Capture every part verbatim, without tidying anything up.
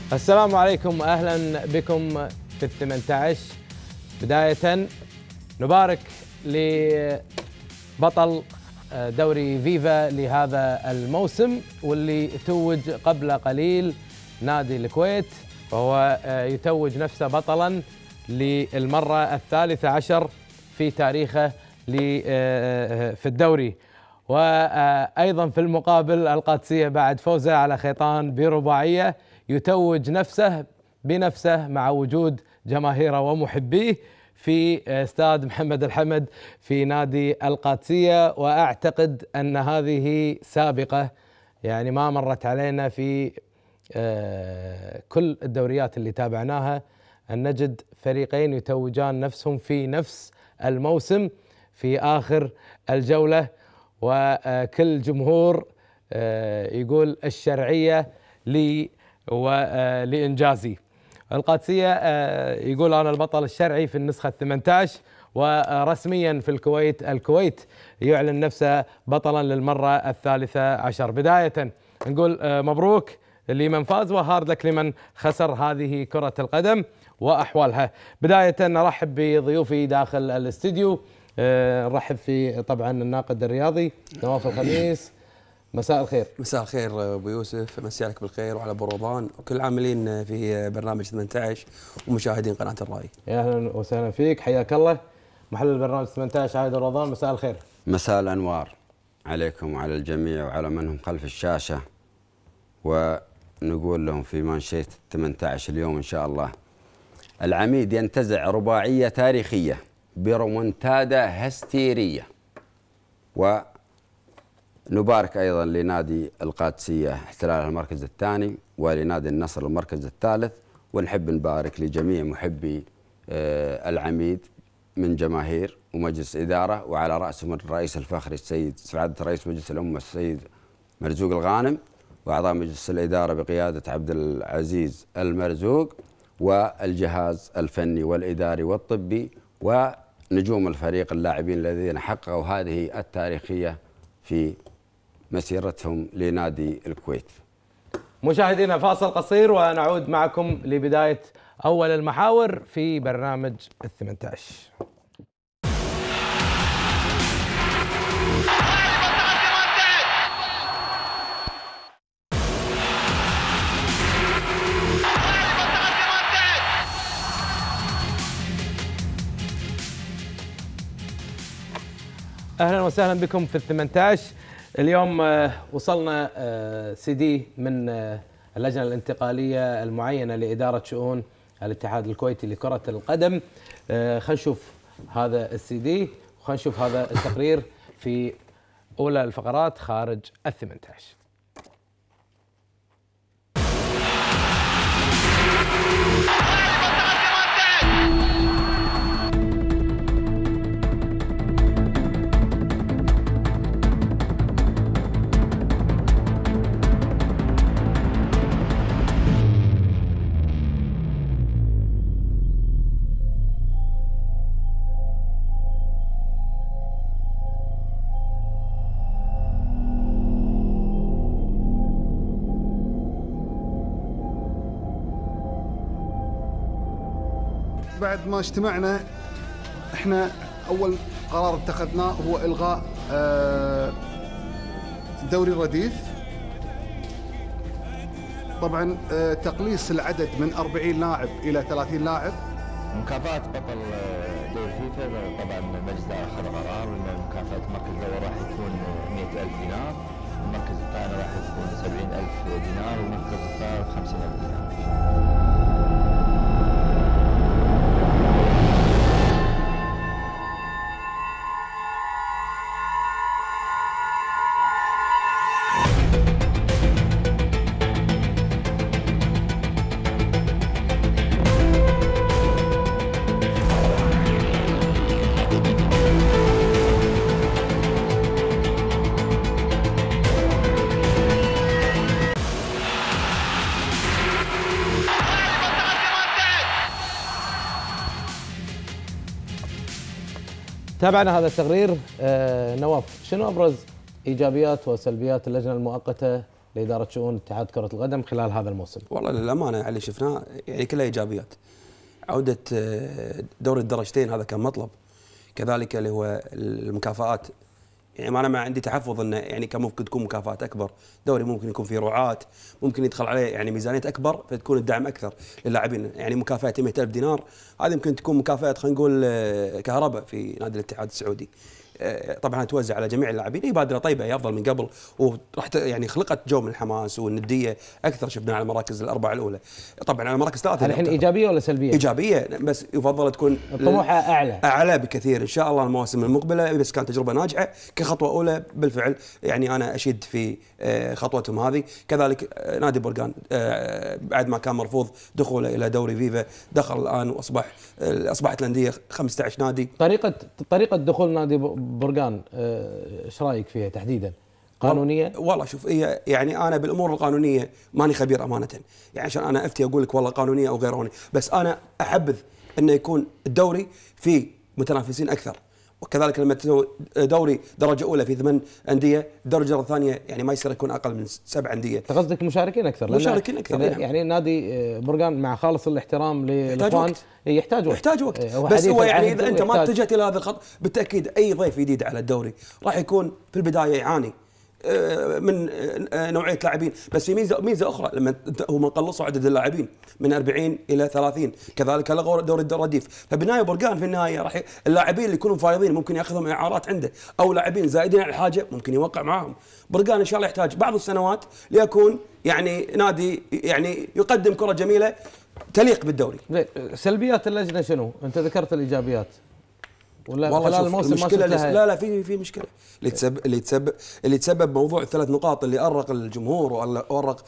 السلام عليكم، أهلا بكم في الثمانية عشر. بداية نبارك لبطل دوري فيفا لهذا الموسم واللي توج قبل قليل نادي الكويت، وهو يتوج نفسه بطلا للمرة الثالثة عشر في تاريخه في الدوري. وأيضا في المقابل القادسية بعد فوزه على خيطان برباعية يتوج نفسه بنفسه مع وجود جماهيره ومحبيه في استاد محمد الحمد في نادي القادسية. وأعتقد أن هذه سابقة يعني ما مرت علينا في كل الدوريات اللي تابعناها أن نجد فريقين يتوجان نفسهم في نفس الموسم في آخر الجولة، وكل جمهور يقول الشرعية لي ولإنجازي. القادسية يقول أنا البطل الشرعي في النسخة الثمانية عشر، ورسميا في الكويت الكويت يعلن نفسه بطلا للمرة الثالثة عشر. بداية نقول مبروك لمن فاز وهارد لك لمن خسر هذه كرة القدم وأحوالها. بداية نرحب بضيوفي داخل الاستديو، نرحب في طبعا الناقد الرياضي نواف الخميس. مساء الخير. مساء الخير ابو يوسف، مسي عليك بالخير وعلى ابو رمضان وكل العاملين في برنامج ثمانية عشر ومشاهدين قناه الراي. يا اهلا وسهلا فيك، حياك الله. محلل برنامج ثمانية عشر عايد رمضان، مساء الخير. مساء الانوار عليكم وعلى الجميع وعلى من هم خلف الشاشه، ونقول لهم في مانشيت ثمانية عشر اليوم ان شاء الله العميد ينتزع رباعيه تاريخيه برمونتادا هستيريه. و نبارك أيضا لنادي القادسية احتلال المركز الثاني ولنادي النصر المركز الثالث، ونحب نبارك لجميع محبي العميد من جماهير ومجلس إدارة، وعلى رأسهم الرئيس الفخري السيد سعادة رئيس مجلس الأمة السيد مرزوق الغانم، وأعضاء مجلس الإدارة بقيادة عبد العزيز المرزوق، والجهاز الفني والإداري والطبي، ونجوم الفريق اللاعبين الذين حققوا هذه التاريخية في مسيرتهم لنادي الكويت. مشاهدينا فاصل قصير ونعود معكم لبداية أول المحاور في برنامج الثمانية عشر. أهلا وسهلا بكم في الثمانية عشر. اليوم وصلنا سي دي من اللجنة الانتقالية المعينة لإدارة شؤون الاتحاد الكويتي لكرة القدم. خلينا نشوف هذا السي دي وخلينا نشوف هذا التقرير في أولى الفقرات خارج الثمانية عشر. بعد ما اجتمعنا احنا اول قرار اتخذناه هو الغاء دوري الرديف. طبعا تقليص العدد من أربعين لاعب الى ثلاثين لاعب. مكافأة بطل دوري فيفا طبعا مجلس الإدارة اخذ قرار ان مكافأة المركز الاول راح يكون مئة ألف دينار، المركز الثاني راح يكون سبعين ألف دينار، والمركز الثالث خمسين ألف دينار. تابعنا هذا التقرير. آه نواف، شنو ابرز ايجابيات وسلبيات اللجنه المؤقته لاداره شؤون اتحاد كره القدم خلال هذا الموسم؟ والله للامانه اللي شفناه يعني كلها ايجابيات. عوده دوري الدرجتين هذا كان مطلب، كذلك اللي هو المكافآت. يعني انا ما عندي تحفظ انه يعني كان ممكن تكون مكافآت اكبر، دوري ممكن يكون فيه رعاة، ممكن يدخل عليه يعني ميزانيه اكبر فتكون الدعم اكثر للاعبين. يعني مكافاه مئة ألف دينار هذه يمكن تكون مكافاه خلينا نقول كهرباء في نادي الاتحاد السعودي. طبعا توزع على جميع اللاعبين، هي بادره طيبه، هي افضل من قبل، وراح يعني خلقت جو من الحماس والنديه اكثر شفناها على المراكز الاربعه الاولى. طبعا على المراكز ثلاثه الحين ايجابيه ولا سلبيه؟ ايجابيه، بس يفضل تكون طموحها اعلى اعلى بكثير ان شاء الله المواسم المقبله، بس كانت تجربه ناجحه كخطوه اولى بالفعل. يعني انا اشيد في خطوتهم هذه. كذلك نادي برقان بعد ما كان مرفوض دخوله الى دوري فيفا دخل الان واصبح اصبحت الانديه خمسة عشر نادي. طريقه طريقه دخول نادي برقان ايش رايك فيها تحديدا؟ قانونيه؟ والله شوف، هي يعني انا بالامور القانونيه ماني خبير امانه، يعني عشان انا افتي اقول لك والله قانونيه او غير قانونيه، بس انا احبذ انه يكون الدوري فيه متنافسين اكثر. وكذلك لما تسوي دوري درجه اولى في ثمان انديه، الدرجه الثانيه يعني ما يصير يكون اقل من سبع انديه. انت قصدك مشاركين اكثر؟ مشاركين اكثر يعني, يعني نادي برقان مع خالص الاحترام للاخوان يحتاج وقت يحتاج وقت بس هو يعني اذا انت ما اتجهت الى هذا الخط بالتاكيد اي ضيف جديد على الدوري راح يكون في البدايه يعاني من نوعيه لاعبين. بس في ميزه ميزه اخرى، لما هم قلصوا عدد اللاعبين من أربعين الى ثلاثين، كذلك لغوا دوري الرديف، فبنهايه برقان في النهايه راح اللاعبين اللي يكونوا فايضين ممكن ياخذهم اعارات عنده، او لاعبين زايدين على الحاجه ممكن يوقع معاهم. برقان ان شاء الله يحتاج بعض السنوات ليكون يعني نادي يعني يقدم كره جميله تليق بالدوري. سلبيات اللجنه شنو؟ انت ذكرت الايجابيات ولا والله خلال الموسم المشكلة ما لا لا في في مشكله اللي تسبب اللي تسبب اللي تسبب موضوع الثلاث نقاط اللي ارق الجمهور وارق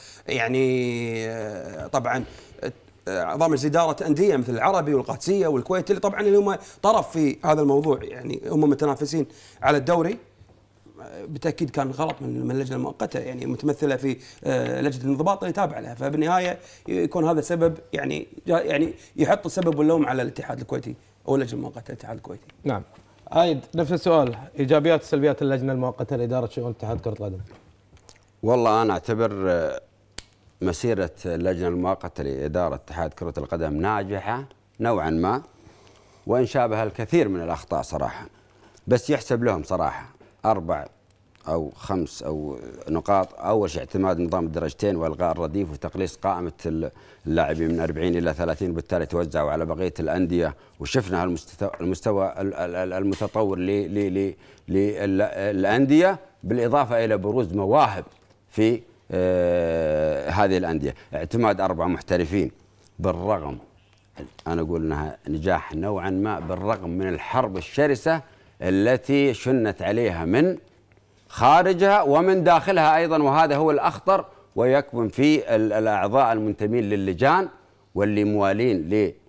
يعني طبعا اعضاء مجلس اداره انديه مثل العربي والقادسيه والكويت اللي طبعا اللي هم طرف في هذا الموضوع، يعني هم متنافسين على الدوري. بالتاكيد كان غلط من من اللجنه المؤقته يعني متمثله في لجنه الانضباط اللي تابع لها، فبالنهايه يكون هذا سبب يعني يعني يحط السبب واللوم على الاتحاد الكويتي او اللجنه المؤقته الاتحاد الكويتي. نعم. عايد نفس السؤال، ايجابيات وسلبيات اللجنه المؤقته لاداره شؤون اتحاد كره القدم. والله انا اعتبر مسيره اللجنه المؤقته لاداره اتحاد كره القدم ناجحه نوعا ما، وان شابها الكثير من الاخطاء صراحه، بس يحسب لهم صراحه اربع او خمس او نقاط. اول شيء اعتماد نظام الدرجتين والغاء الرديف وتقليص قائمه اللاعبين من أربعين الى ثلاثين، وبالتالي توزعوا على بقيه الانديه، وشفنا المستوى المتطور للانديه، بالاضافه الى بروز مواهب في هذه الانديه. اعتماد اربع محترفين بالرغم انا اقول انها نجاح نوعا ما بالرغم من الحرب الشرسه التي شنت عليها من خارجها ومن داخلها أيضا، وهذا هو الأخطر، ويكمن في الأعضاء المنتمين للجان واللي موالين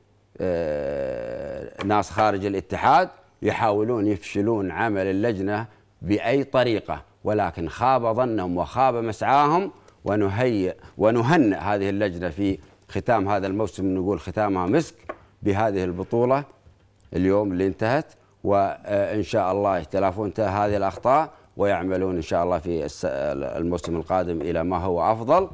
لناس خارج الاتحاد يحاولون يفشلون عمل اللجنة بأي طريقة، ولكن خاب ظنهم وخاب مسعاهم. ونهيئ ونهنئ هذه اللجنة في ختام هذا الموسم، نقول ختامها مسك بهذه البطولة اليوم اللي انتهت، وإن شاء الله يتلافون هذه الأخطاء ويعملون إن شاء الله في الموسم القادم إلى ما هو أفضل.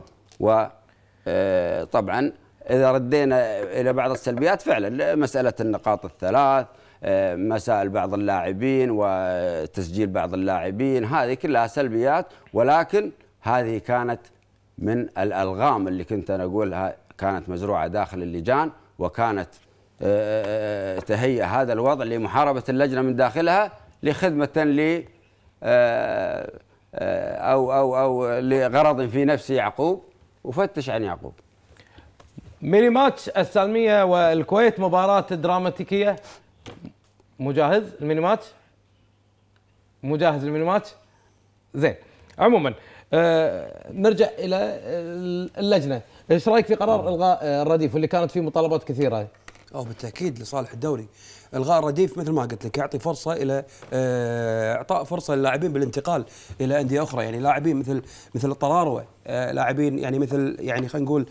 وطبعا إذا ردينا إلى بعض السلبيات فعلا مسألة النقاط الثلاث، مسائل بعض اللاعبين وتسجيل بعض اللاعبين، هذه كلها سلبيات، ولكن هذه كانت من الألغام اللي كنت أنا أقولها كانت مزروعة داخل اللجان، وكانت تهيئ هذا الوضع لمحاربة اللجنة من داخلها لخدمة ل أو أو أو لغرض في نفس يعقوب، وفتش عن يعقوب. ميني ماتش السالمية والكويت، مباراة دراماتيكية. مجهز الميني ماتش؟ مجهز الميني ماتش؟ زين. عموما آه نرجع إلى اللجنة، ايش رايك في قرار الغاء الرديف واللي كانت فيه مطالبات كثيرة؟ أو بالتأكيد لصالح الدوري. الغاء الرديف مثل ما قلت لك يعطي فرصه الى اعطاء فرصه للاعبين بالانتقال الى انديه اخرى، يعني لاعبين مثل مثل الطراروه، لاعبين يعني مثل يعني خلينا نقول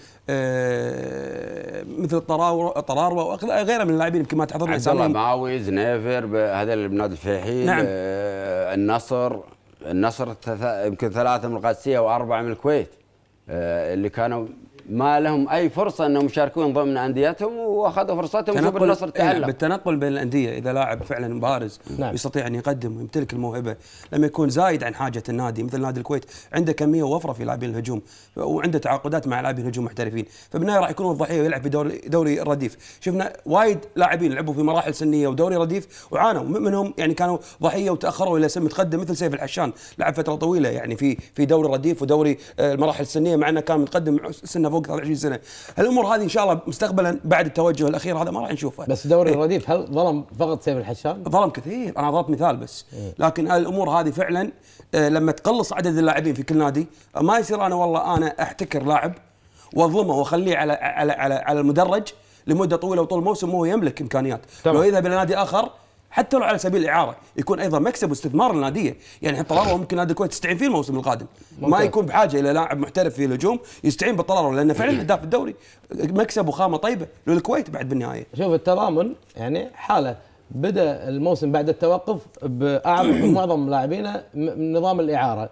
مثل الطراروه الطراروه وغيرها من اللاعبين يمكن ما تحضرنا عبد الله معاوي، زنيفر، هذا بنادي الفيحيل. نعم. النصر النصر يمكن ثلاثه من القادسيه واربعه من الكويت. اللي كانوا ما لهم اي فرصه انهم يشاركون ضمن انديتهم واخذوا فرصتهم. شوف النصر تألق بالتنقل بين الانديه، اذا لاعب فعلا بارز نعم. يستطيع ان يقدم ويمتلك الموهبه، لما يكون زايد عن حاجه النادي مثل نادي الكويت عنده كميه ووفره في لاعبين الهجوم وعنده تعاقدات مع لاعبين هجوم محترفين، فبالنهايه راح يكون الضحيه ويلعب في دوري دوري الرديف. شفنا وايد لاعبين لعبوا في مراحل سنيه ودوري رديف وعانوا منهم، يعني كانوا ضحيه وتاخروا الى سن متقدم، مثل سيف الحشان لعب فتره طويله يعني في في دوري الرديف ودوري المراحل السنيه مع انه كان متقدم سنه فوق ثلاثة وعشرين سنه. الامور هذه ان شاء الله مستقبلا بعد التوجه الاخير هذا ما راح نشوفه. بس دوري الرديف هل ظلم فقط سيف الحشان؟ ظلم كثير، انا ضربت مثال بس. لكن الامور هذه فعلا لما تقلص عدد اللاعبين في كل نادي ما يصير انا والله انا احتكر لاعب واظلمه واخليه على على على على المدرج لمده طويله وطول الموسم وهو يملك امكانيات. لو يذهب الى نادي اخر حتى لو على سبيل الاعاره يكون ايضا مكسب واستثمار للناديه، يعني الطلال ممكن نادي الكويت تستعين فيه الموسم القادم، ممكن. ما يكون بحاجه الى لاعب محترف في الهجوم يستعين بالطلال لانه فعلا هداف الدوري، مكسب وخامه طيبه للكويت بعد بالنهايه. شوف التضامن يعني حاله بدا الموسم بعد التوقف باعرض معظم لاعبينه نظام الاعاره،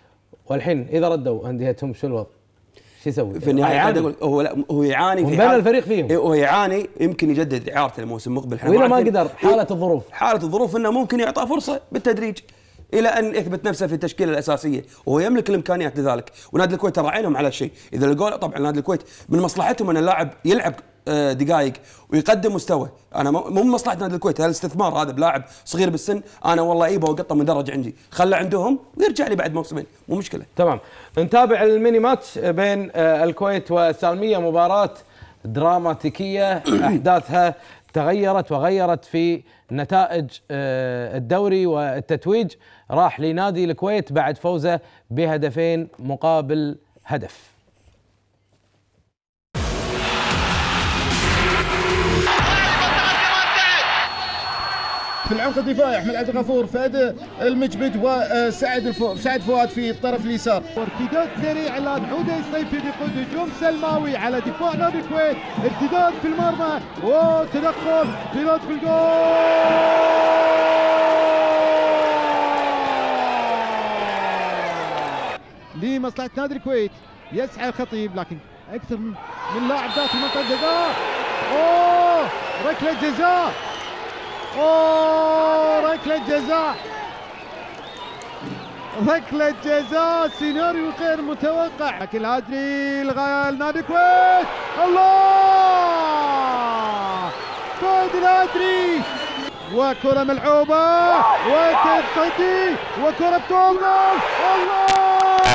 والحين اذا ردوا انديتهم شو الوضع؟ شو يسوي؟ في النهايه اقول هو لا هو يعاني في حال الفريق فيهم، هو يعاني يمكن يجدد اعارته الموسم المقبل. واذا ما قدر حاله الظروف حاله الظروف انه ممكن يعطى فرصه بالتدريج الى ان يثبت نفسه في التشكيله الاساسيه وهو يملك الامكانيات لذلك. ونادي الكويت ترى عينهم على الشيء، اذا لقوا طبعا نادي الكويت من مصلحتهم ان اللاعب يلعب دقائق ويقدم مستوى. انا مو من مصلحه نادي الكويت هالاستثمار هذا بلاعب صغير بالسن، انا والله ايبه وقطه مدرج عندي، خله عندهم ويرجع لي بعد موسمين مو مشكله. تمام. نتابع الميني ماتش بين الكويت والسالميه، مباراه دراماتيكيه احداثها تغيرت وغيرت في نتائج الدوري والتتويج. راح لنادي الكويت بعد فوزه بهدفين مقابل هدف. في العمق الدفاعي احمد عبد الغفور، فهد المجبد وسعد الفو... سعد فؤاد في الطرف اليسار. ارتداد سريع الان عوده الصيفي بقود هجوم سلماوي على دفاع نادي الكويت، ارتداد في المرمى وتدخل بلاد في الجول. لمصلحه نادي الكويت يسعى الخطيب لكن اكثر من, من لاعب داخل منطقه الجزاء. اوه ركله جزاء، اوه ركله جزاء، ركله جزاء، سيناريو غير متوقع لكن الهدري لغايه نادي الكويت. الله فهد الهدري وكره ملعوبه وتنقضي وكره بتوقف. الله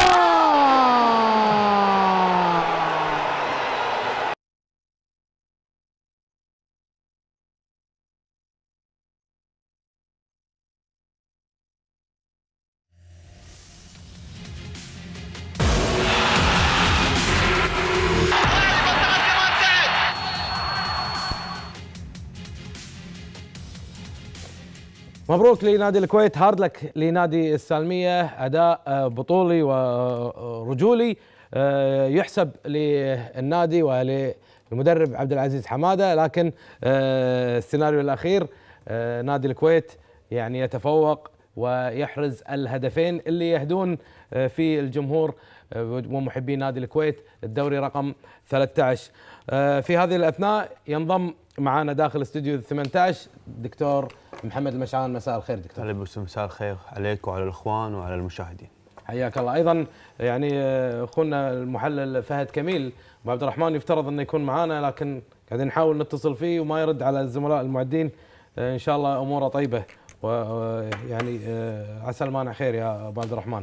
مبروك لنادي الكويت، هارد لك لنادي السالمية، أداء بطولي ورجولي يحسب للنادي وللمدرب عبد العزيز حمادة. لكن السيناريو الأخير نادي الكويت يعني يتفوق ويحرز الهدفين اللي يهدون في الجمهور ومحبي نادي الكويت الدوري رقم ثلاثة عشر. في هذه الأثناء ينضم معنا داخل استوديو ثمانية عشر دكتور محمد المشعان. مساء الخير دكتور. هلا بس مساء الخير عليك وعلى الاخوان وعلى المشاهدين. حياك الله. ايضا يعني اخونا المحلل فهد كميل ابو عبد الرحمن يفترض انه يكون معنا لكن قاعدين نحاول نتصل فيه وما يرد على الزملاء المعدين. ان شاء الله اموره طيبه ويعني عسى المانع خير يا ابو عبد الرحمن.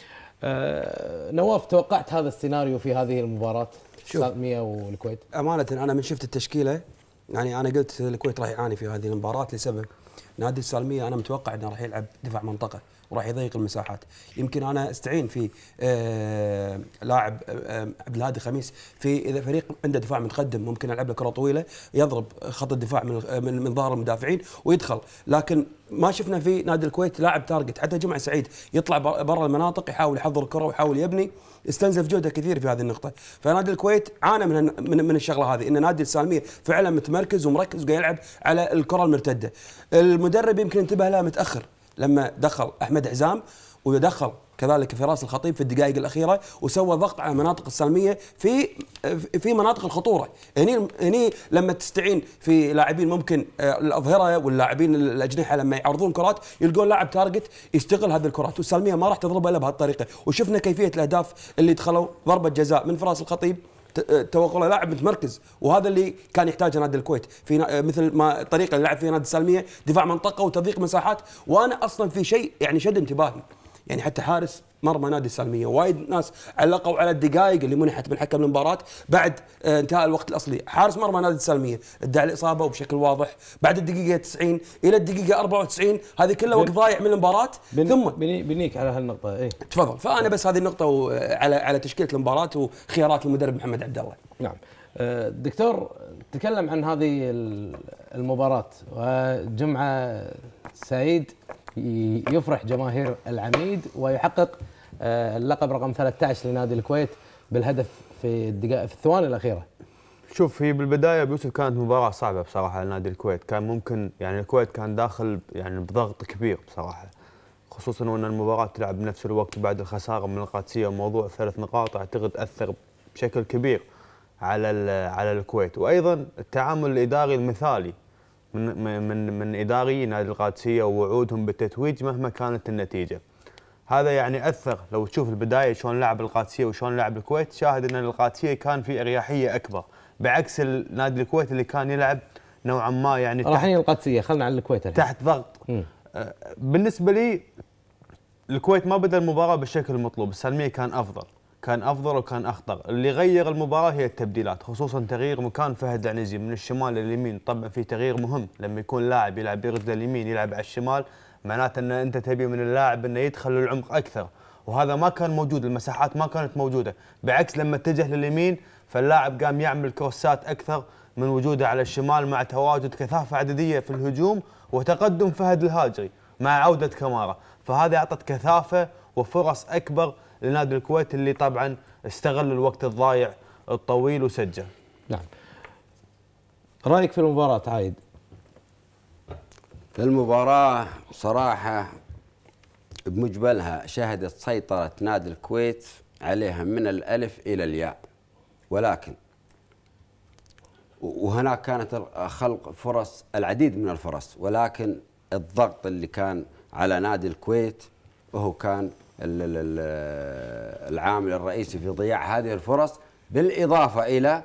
نواف، توقعت هذا السيناريو في هذه المباراه السالميه والكويت؟ امانه انا من شفت التشكيله يعني انا قلت الكويت راح يعاني في هذه المباراه لسبب نادي السالميه انا متوقع انه راح يلعب دفاع منطقه وراح يضيق المساحات. يمكن انا استعين في آه لاعب آه عبد الهادي خميس في اذا فريق عنده دفاع متقدم ممكن العب له كره طويله يضرب خط الدفاع من من, من ظهر المدافعين ويدخل، لكن ما شفنا في نادي الكويت لاعب تارجت. حتى جمعه سعيد يطلع برا المناطق يحاول يحضر الكره ويحاول يبني، استنزف جهده كثير في هذه النقطه. فنادي الكويت عانى من من, من الشغله هذه، ان نادي السالميه فعلا متمركز ومركز وقاعد يلعب على الكره المرتده. المدرب يمكن انتبه لها متاخر لما دخل احمد عزام ويدخل كذلك فراس الخطيب في الدقائق الاخيره، وسوى ضغط على المناطق السلميه في في مناطق الخطوره. هني هني لما تستعين في لاعبين ممكن الاظهره واللاعبين الاجنحه لما يعرضون كرات يلقون لاعب تارجت يستغل هذه الكرات، والسلميه ما راح تضربها الا بهالطريقه. وشفنا كيفيه الاهداف اللي دخلوا ضربه جزاء من فراس الخطيب توغله لاعب متمركز، وهذا اللي كان يحتاجه نادي الكويت في مثل ما الطريقه اللي لعب فيها نادي السلميه، دفاع منطقه وتضييق مساحات. وانا اصلا في شيء يعني شد انتباهي، يعني حتى حارس مرمى نادي السلميه وايد ناس علقوا على الدقائق اللي منحت من حكم المباراه بعد انتهاء الوقت الاصلي. حارس مرمى نادي السلميه ادعى الاصابه وبشكل واضح بعد الدقيقه تسعين الى الدقيقه أربعة وتسعين، هذه كلها وقت ضايع من المباراه. بن ثم بني بنيك على هالنقطه. ايه تفضل. فانا بس هذه النقطه على على تشكيله المباراه وخيارات المدرب محمد عبد الله. نعم دكتور، تكلم عن هذه المباراه، وجمعه سعيد يفرح جماهير العميد ويحقق اللقب رقم ثلاثة عشر لنادي الكويت بالهدف في الدقائق في الثواني الاخيره. شوف، هي بالبدايه بيوسف كانت مباراه صعبه بصراحه لنادي الكويت، كان ممكن يعني الكويت كان داخل يعني بضغط كبير بصراحه، خصوصا وان المباراه تلعب بنفس الوقت بعد الخساره من القادسيه، وموضوع ثلاث نقاط اعتقد اثر بشكل كبير على على الكويت. وايضا التعامل الاداري المثالي من من من اداري نادي القادسيه ووعودهم بالتتويج مهما كانت النتيجه. هذا يعني اثر. لو تشوف البدايه شلون لعب القادسيه وشلون لعب الكويت، شاهد ان القادسيه كان في اريحيه اكبر بعكس نادي الكويت اللي كان يلعب نوعا ما يعني رايحين القادسيه. خلنا على الكويت الحين. تحت ضغط. م. بالنسبه لي الكويت ما بدا المباراه بالشكل المطلوب، السلميه كان افضل كان افضل وكان اخطر. اللي غير المباراه هي التبديلات، خصوصا تغيير مكان فهد العنزي من الشمال لليمين. طبعا في تغيير مهم لما يكون لاعب يلعب برجله اليمين يلعب على الشمال، معناته ان انت تبي من اللاعب انه يدخل للعمق اكثر، وهذا ما كان موجود، المساحات ما كانت موجوده. بعكس لما اتجه لليمين فاللاعب قام يعمل كروسات اكثر من وجوده على الشمال، مع تواجد كثافه عدديه في الهجوم وتقدم فهد الهاجري مع عوده كمارا، فهذا اعطت كثافه وفرص اكبر لنادي الكويت اللي طبعا استغل الوقت الضايع الطويل وسجل. نعم. رايك في المباراه عايد؟ في المباراه صراحه بمجملها شهدت سيطره نادي الكويت عليها من الالف الى الياء، ولكن وهناك كانت خلق فرص، العديد من الفرص، ولكن الضغط اللي كان على نادي الكويت وهو كان العامل الرئيسي في ضياع هذه الفرص، بالإضافة إلى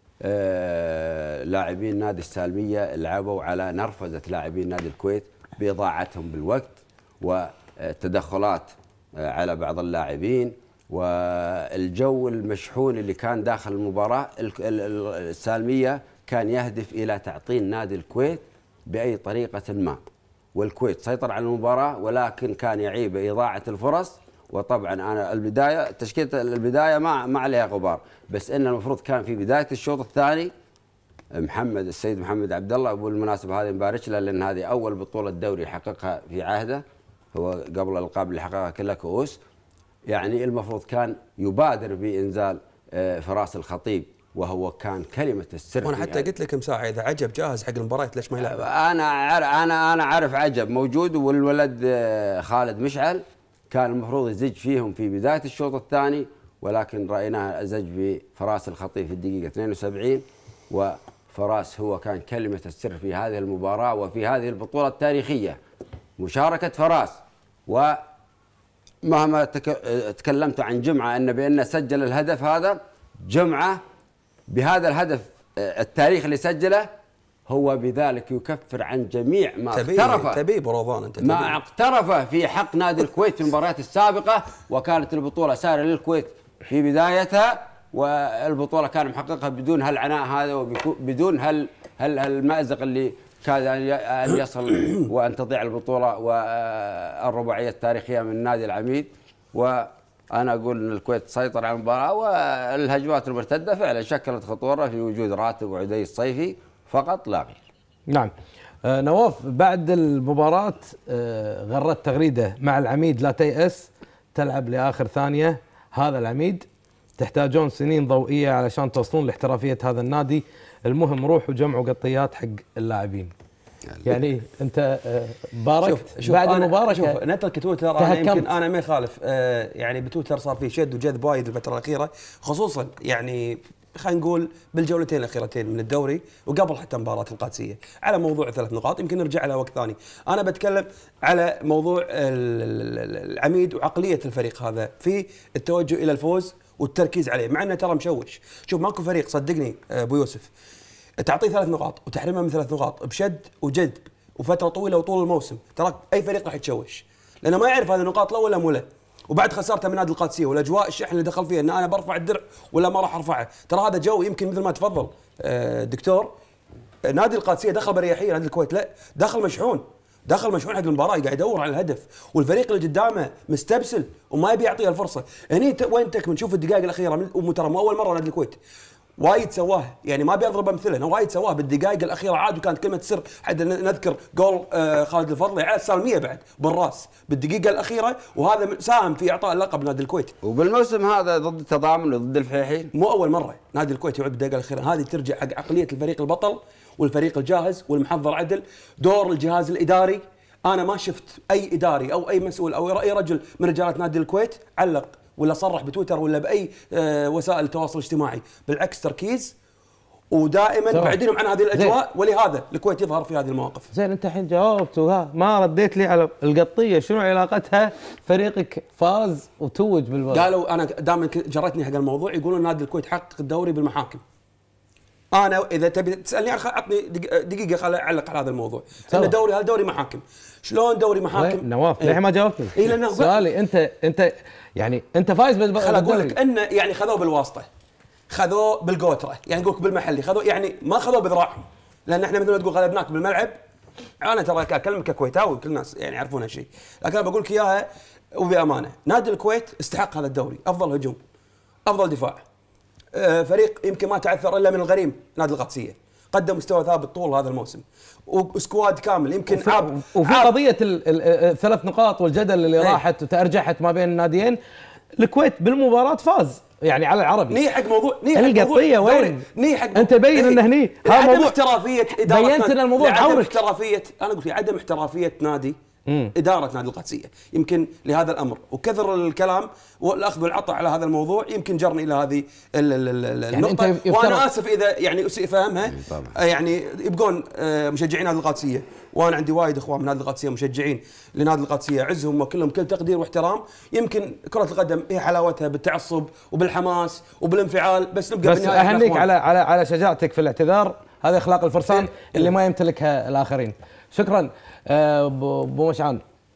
لاعبين نادي السالمية لعبوا على نرفزة لاعبين نادي الكويت بإضاعتهم بالوقت وتدخلات على بعض اللاعبين، والجو المشحون اللي كان داخل المباراة. السالمية كان يهدف إلى تعطيل نادي الكويت بأي طريقة ما، والكويت سيطر على المباراة ولكن كان يعيب إضاعة الفرص. وطبعا أنا البداية تشكيلة البداية ما ما عليها غبار، بس إن المفروض كان في بداية الشوط الثاني محمد السيد محمد عبد الله، وبالمناسبة هذه مبارك له لأن هذه أول بطولة دوري يحققها في عهده، هو قبل الألقاب اللي حققها كلها كؤوس. يعني المفروض كان يبادر بإنزال فراس الخطيب، وهو كان كلمة السر. وانا حتى قلت لك مساعة اذا عجب جاهز حق المباراة ليش ما يلعب؟ انا انا انا عارف عجب موجود، والولد خالد مشعل كان المفروض يزج فيهم في بداية الشوط الثاني، ولكن رأيناه زج بفراس الخطيب في الدقيقة اثنين وسبعين، وفراس هو كان كلمة السر في هذه المباراة وفي هذه البطولة التاريخية. مشاركة فراس، ومهما تكلمت عن جمعة أن بأنه سجل الهدف هذا، جمعة بهذا الهدف التاريخ اللي سجله هو بذلك يكفر عن جميع ما اقترفه تبي برضان انت ما اقترفه في حق نادي الكويت في المباريات السابقة. وكانت البطولة سارة للكويت في بدايتها، والبطولة كان محققها بدون هالعناء هذا وبدون هال هالمأزق اللي كاد أن يصل وأن تضيع البطولة والرباعية التاريخية من نادي العميد. وأنا أقول أن الكويت سيطر على المباراة، والهجمات المرتدة فعلا شكلت خطورة في وجود راتب وعدي الصيفي فقط لا غير. نعم. آه نواف، بعد المباراة آه غرت تغريدة مع العميد لا تيأس، تلعب لآخر ثانية، هذا العميد تحتاجون سنين ضوئية علشان توصلون لاحترافية هذا النادي، المهم روح وجمع وقطيات حق اللاعبين. يعني انت آه، باركت شوف شوف بعد أنا- المباراه شوف نترك تويتر، انا تهكمت. يمكن انا ما يخالف آه يعني بتويتر صار في شد وجذب وايد الفتره الاخيره، خصوصا يعني خلينا نقول بالجولتين الاخيرتين من الدوري وقبل حتى مباراه القادسيه على موضوع ثلاث نقاط، يمكن نرجع على وقت ثاني. انا بتكلم على موضوع العميد وعقليه الفريق هذا في التوجه الى الفوز والتركيز عليه، مع انه ترى مشوش. شوف ماكو فريق صدقني ابو يوسف تعطيه ثلاث نقاط وتحرمه من ثلاث نقاط بشد وجذب وفتره طويله وطول الموسم، ترى اي فريق راح يتشوش لانه ما يعرف هذه النقاط له ولا مو له. وبعد خسارته من نادي القادسيه والاجواء الشحن اللي دخل فيها ان انا برفع الدرع ولا ما راح ارفعه، ترى هذا جو يمكن مثل ما تفضل دكتور. نادي القادسيه دخل بريحيه، نادي الكويت لا، دخل مشحون، دخل مشحون حق المباراه، قاعد يدور على الهدف والفريق اللي قدامه مستبسل وما يبي يعطيه الفرصه. هني وين تكمن؟ شوف الدقائق الاخيره، وترى مو اول مره نادي الكويت وايد سواه، يعني ما بيضرب امثله، انه وايد سواه بالدقائق الاخيره عاد، وكانت كلمه سر حتى نذكر جول آه خالد الفضلي على السالميه بعد بالراس بالدقيقه الاخيره، وهذا ساهم في اعطاء اللقب نادي الكويت. وبالموسم هذا ضد التضامن وضد الفحيحين مو اول مره نادي الكويت يعود بالدقيقه الاخيره، هذه ترجع حق عقليه الفريق البطل والفريق الجاهز والمحضر عدل، دور الجهاز الاداري. انا ما شفت اي اداري او اي مسؤول او اي رجل من رجالات نادي الكويت علق ولا صرح بتويتر ولا باي آه وسائل التواصل الاجتماعي، بالعكس تركيز ودائما بعدينهم عن هذه الاجواء، ولهذا الكويت يظهر في هذه المواقف. زين انت الحين جاوبت وها ما رديت لي على القطيه، شنو علاقتها فريقك فاز وتوج بالبطل؟ قالوا انا دائما جرتني حق الموضوع، يقولون نادي الكويت حقق الدوري بالمحاكم. انا اذا تبي تسالني عطني دقيقه خل اعلق على هذا الموضوع. ان دوري هذا دوري محاكم. شلون دوري محاكم؟ نواف ليه ما جاوبتني؟ اي لانه سؤالي انت انت يعني انت فايز بالدوري. خل اقول لك انه يعني خذوه بالواسطه، خذوه بالقوتره، يعني نقول بالمحلي خذوه، يعني ما خذوه بذراعهم، لان احنا مثل ما تقول غلبناك بالملعب. انا ترى اكلمك ككويتاوي كل الناس يعني يعرفون هالشيء، لكن انا بقول لك اياها وبامانه. نادي الكويت استحق هذا الدوري، افضل هجوم، افضل دفاع، فريق يمكن ما تعثر الا من الغريم نادي القادسيه، قدم مستوى ثابت طول هذا الموسم وسكواد كامل. يمكن وفي, عاب وفي عاب قضيه الثلاث نقاط والجدل اللي ايه راحت وتارجحت ما بين الناديين، الكويت بالمباراه فاز يعني على العربي. ني حق موضوع ني حق القضيه وين؟ ني حق انت بين انه هني هذا موضوع احترافيه اداره، بينت ان الموضوع عدم عورك. احترافيه، انا قلت عدم احترافيه نادي مم. اداره نادي القادسيه، يمكن لهذا الامر وكثر الكلام والاخذ والعطاء على هذا الموضوع يمكن جرني الى هذه النقطه. يعني وانا اسف اذا يعني اسيء فهمها، يعني يبقون مشجعين نادي القادسيه، وانا عندي وايد اخوان من نادي القادسيه مشجعين لنادي القادسيه، اعزهم وكلهم كل تقدير واحترام. يمكن كره القدم هي حلاوتها بالتعصب وبالحماس وبالانفعال، بس نبقى بس اهنيك على على على شجاعتك في الاعتذار، هذه اخلاق الفرسان اللي ما يمتلكها الاخرين. شكرا ابو مشعان.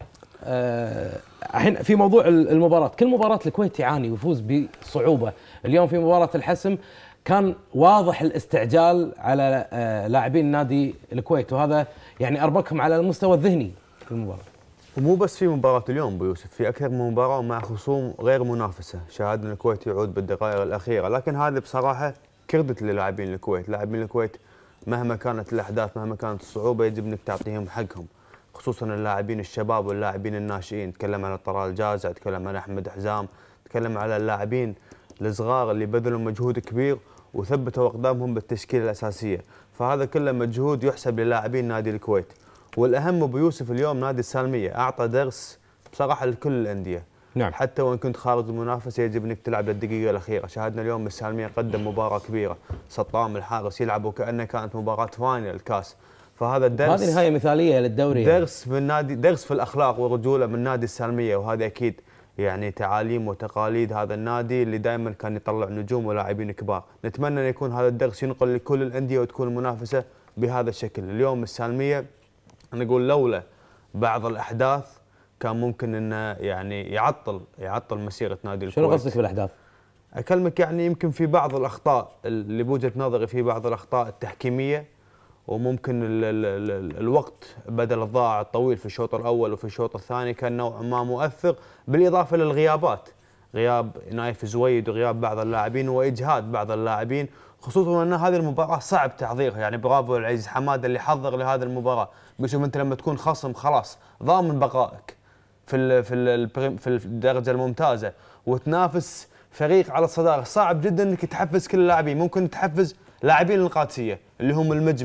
الحين في موضوع المباراه، كل مباراه الكويت يعاني ويفوز بصعوبه. اليوم في مباراه الحسم كان واضح الاستعجال على لاعبين نادي الكويت، وهذا يعني اربكهم على المستوى الذهني في المباراه. ومو بس في مباراه اليوم ابو يوسف، في اكثر من مباراه مع خصوم غير منافسه شاهدنا الكويت يعود بالدقائق الاخيره، لكن هذه بصراحه كردت للاعبين الكويت. لاعبين الكويت مهما كانت الاحداث مهما كانت الصعوبه يجب انك تعطيهم حقهم، خصوصا اللاعبين الشباب واللاعبين الناشئين. تكلم عن طلال جازع، تكلم عن احمد حزام، تكلم على اللاعبين الصغار اللي بذلوا مجهود كبير وثبتوا اقدامهم بالتشكيله الاساسيه، فهذا كله مجهود يحسب للاعبين نادي الكويت. والاهم ابو يوسف اليوم نادي السالميه اعطى درس بصراحه لكل الانديه. نعم. حتى وان كنت خارج المنافسه يجب انك تلعب للدقيقه الاخيره. شاهدنا اليوم السالميه قدم مباراه كبيره، سطام الحارس يلعب وكانه كانت مباراه فاينل الكاس، فهذا الدرس هذه نهايه مثاليه للدوري، درس من نادي، درس في الاخلاق والرجوله من نادي السالميه، وهذا اكيد يعني تعاليم وتقاليد هذا النادي اللي دائما كان يطلع نجوم ولاعبين كبار. نتمنى ان يكون هذا الدرس ينقل لكل الانديه وتكون المنافسه بهذا الشكل. اليوم السالميه نقول لولا بعض الاحداث كان ممكن انه يعني يعطل يعطل مسيره نادي الكويت. شنو قصدك بالاحداث؟ اكلمك يعني يمكن في بعض الاخطاء اللي بوجهه نظري، في بعض الاخطاء التحكيميه، وممكن ال ال ال الوقت بدل الضائع الطويل في الشوط الاول وفي الشوط الثاني كان نوعا ما مؤثر، بالاضافه للغيابات، غياب نايف زويد وغياب بعض اللاعبين واجهاد بعض اللاعبين، خصوصا ان هذه المباراه صعب تحضيرها. يعني برافو العزيز حماده اللي حضر لهذه المباراه. بشوف انت لما تكون خصم خلاص ضامن بقائك في ال في ال في الدرجه الممتازه وتنافس فريق على الصداره، صعب جدا انك تحفز كل اللاعبين. ممكن تحفز لاعبين القادسيه اللي هم المجمد،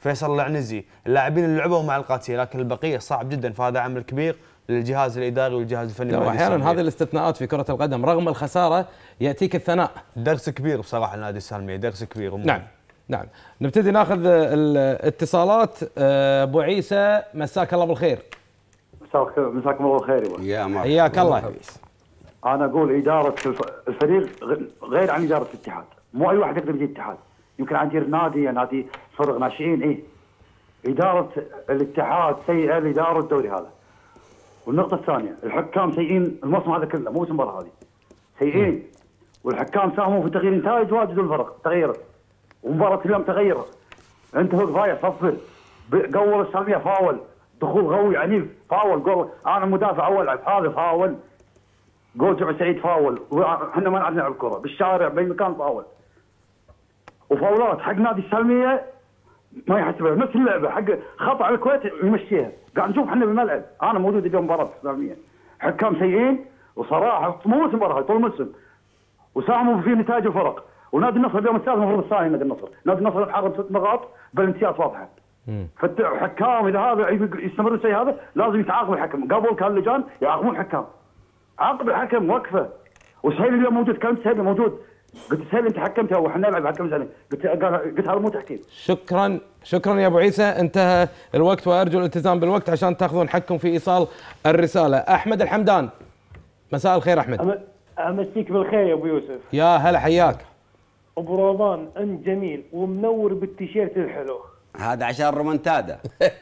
فيصل العنزي، اللاعبين اللي لعبوا مع القادسيه، لكن البقيه صعب جدا، فهذا عمل كبير للجهاز الاداري والجهاز الفني. واحيانا هذه الاستثناءات في كره القدم رغم الخساره ياتيك الثناء. درس كبير بصراحه النادي السالميه، درس كبير. نعم نعم. نبتدي ناخذ الاتصالات. ابو عيسى مساك الله بالخير. مساكم الله بالخير. يا مرحبا. حياك الله. انا اقول اداره الفريق غير عن اداره الاتحاد، مو اي واحد يقدر يجي الاتحاد، يمكن عندي نادي نادي فرق ناشئين. ايه اداره الاتحاد سيئه لاداره الدوري هذا. والنقطه الثانيه الحكام سيئين الموسم هذا كله، مو المباراه هذه سيئين، والحكام ساهموا في تغيير نتائج واجد الفرق تغيرت، ومباراه اليوم تغيرت. انت هو ضايع صفر، قول السالميه فاول، دخول قوي عنيف فاول، جول انا مدافع اول العب هذا فاول، جول جمع سعيد فاول، واحنا ما نعرف نلعب كره بالشارع باي مكان فاول، وفاولات حق نادي السالميه ما يحسبها، نفس اللعبه حق خطا على الكويت يمشيها، قاعد نشوف احنا بالملعب، انا موجود اليوم مباراه السالميه، حكام سيئين وصراحه مو موسم مباراه طول الموسم، وساهموا في نتائج الفرق، ونادي النصر اليوم الثالث المفروض الثاني، نادي النصر، نادي النصر تحرم ست نقاط بلنتيات واضحه. فالحكام اذا هذا يستمر الشيء هذا لازم يتعاقب الحكم، قبل كان اللجان يعاقبون الحكام. عاقب الحكم وقفه، وسهيل اليوم موجود، كان سهيل موجود، قلت سهيل انت حكمت وحنا نلعب حكم زين، قلت قلت هذا مو تحكيم. شكرا شكرا يا ابو عيسى، انتهى الوقت وارجو الالتزام بالوقت عشان تاخذون حقكم في ايصال الرساله. احمد الحمدان مساء الخير. احمد امسيك بالخير يا ابو يوسف. يا هلا حياك. ابو رمضان انت جميل ومنور بالتيشيرت الحلو. هذا عشان رومنتادا.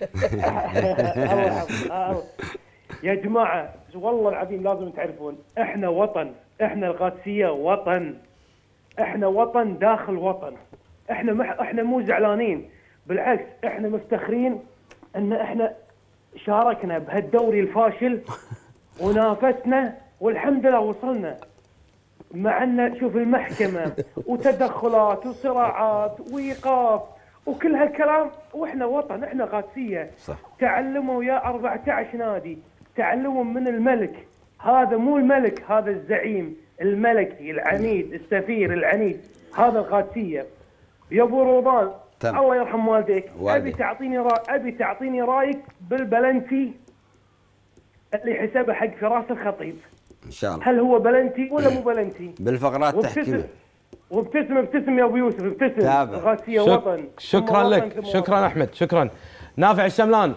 الله يا جماعه والله العظيم لازم تعرفون احنا وطن، احنا القادسيه وطن، احنا وطن داخل وطن، احنا مح... احنا مو زعلانين، بالعكس احنا مفتخرين ان احنا شاركنا بهالدوري الفاشل ونافسنا والحمد لله وصلنا، مع ان شوف المحكمه وتدخلات وصراعات وايقاف وكل هالكلام، واحنا وطن، احنا قادسيه. صح. تعلموا يا أربعة عشر نادي، تعلموا من الملك، هذا مو الملك، هذا الزعيم الملكي العنيد السفير العنيد، هذا القادسيه. يا ابو رمضان الله يرحم والديك، ابي تعطيني را... ابي تعطيني رايك بالبلنتي اللي حسبه حق فراس الخطيب ان شاء الله، هل هو بلنتي ولا مو بلنتي؟ بالفقرات التحكيميه. وابتسم ابتسم يا ابو يوسف ابتسم. القادسيه شك... وطن. شكرا لك، شكرا احمد، شكرا. نافع الشملان.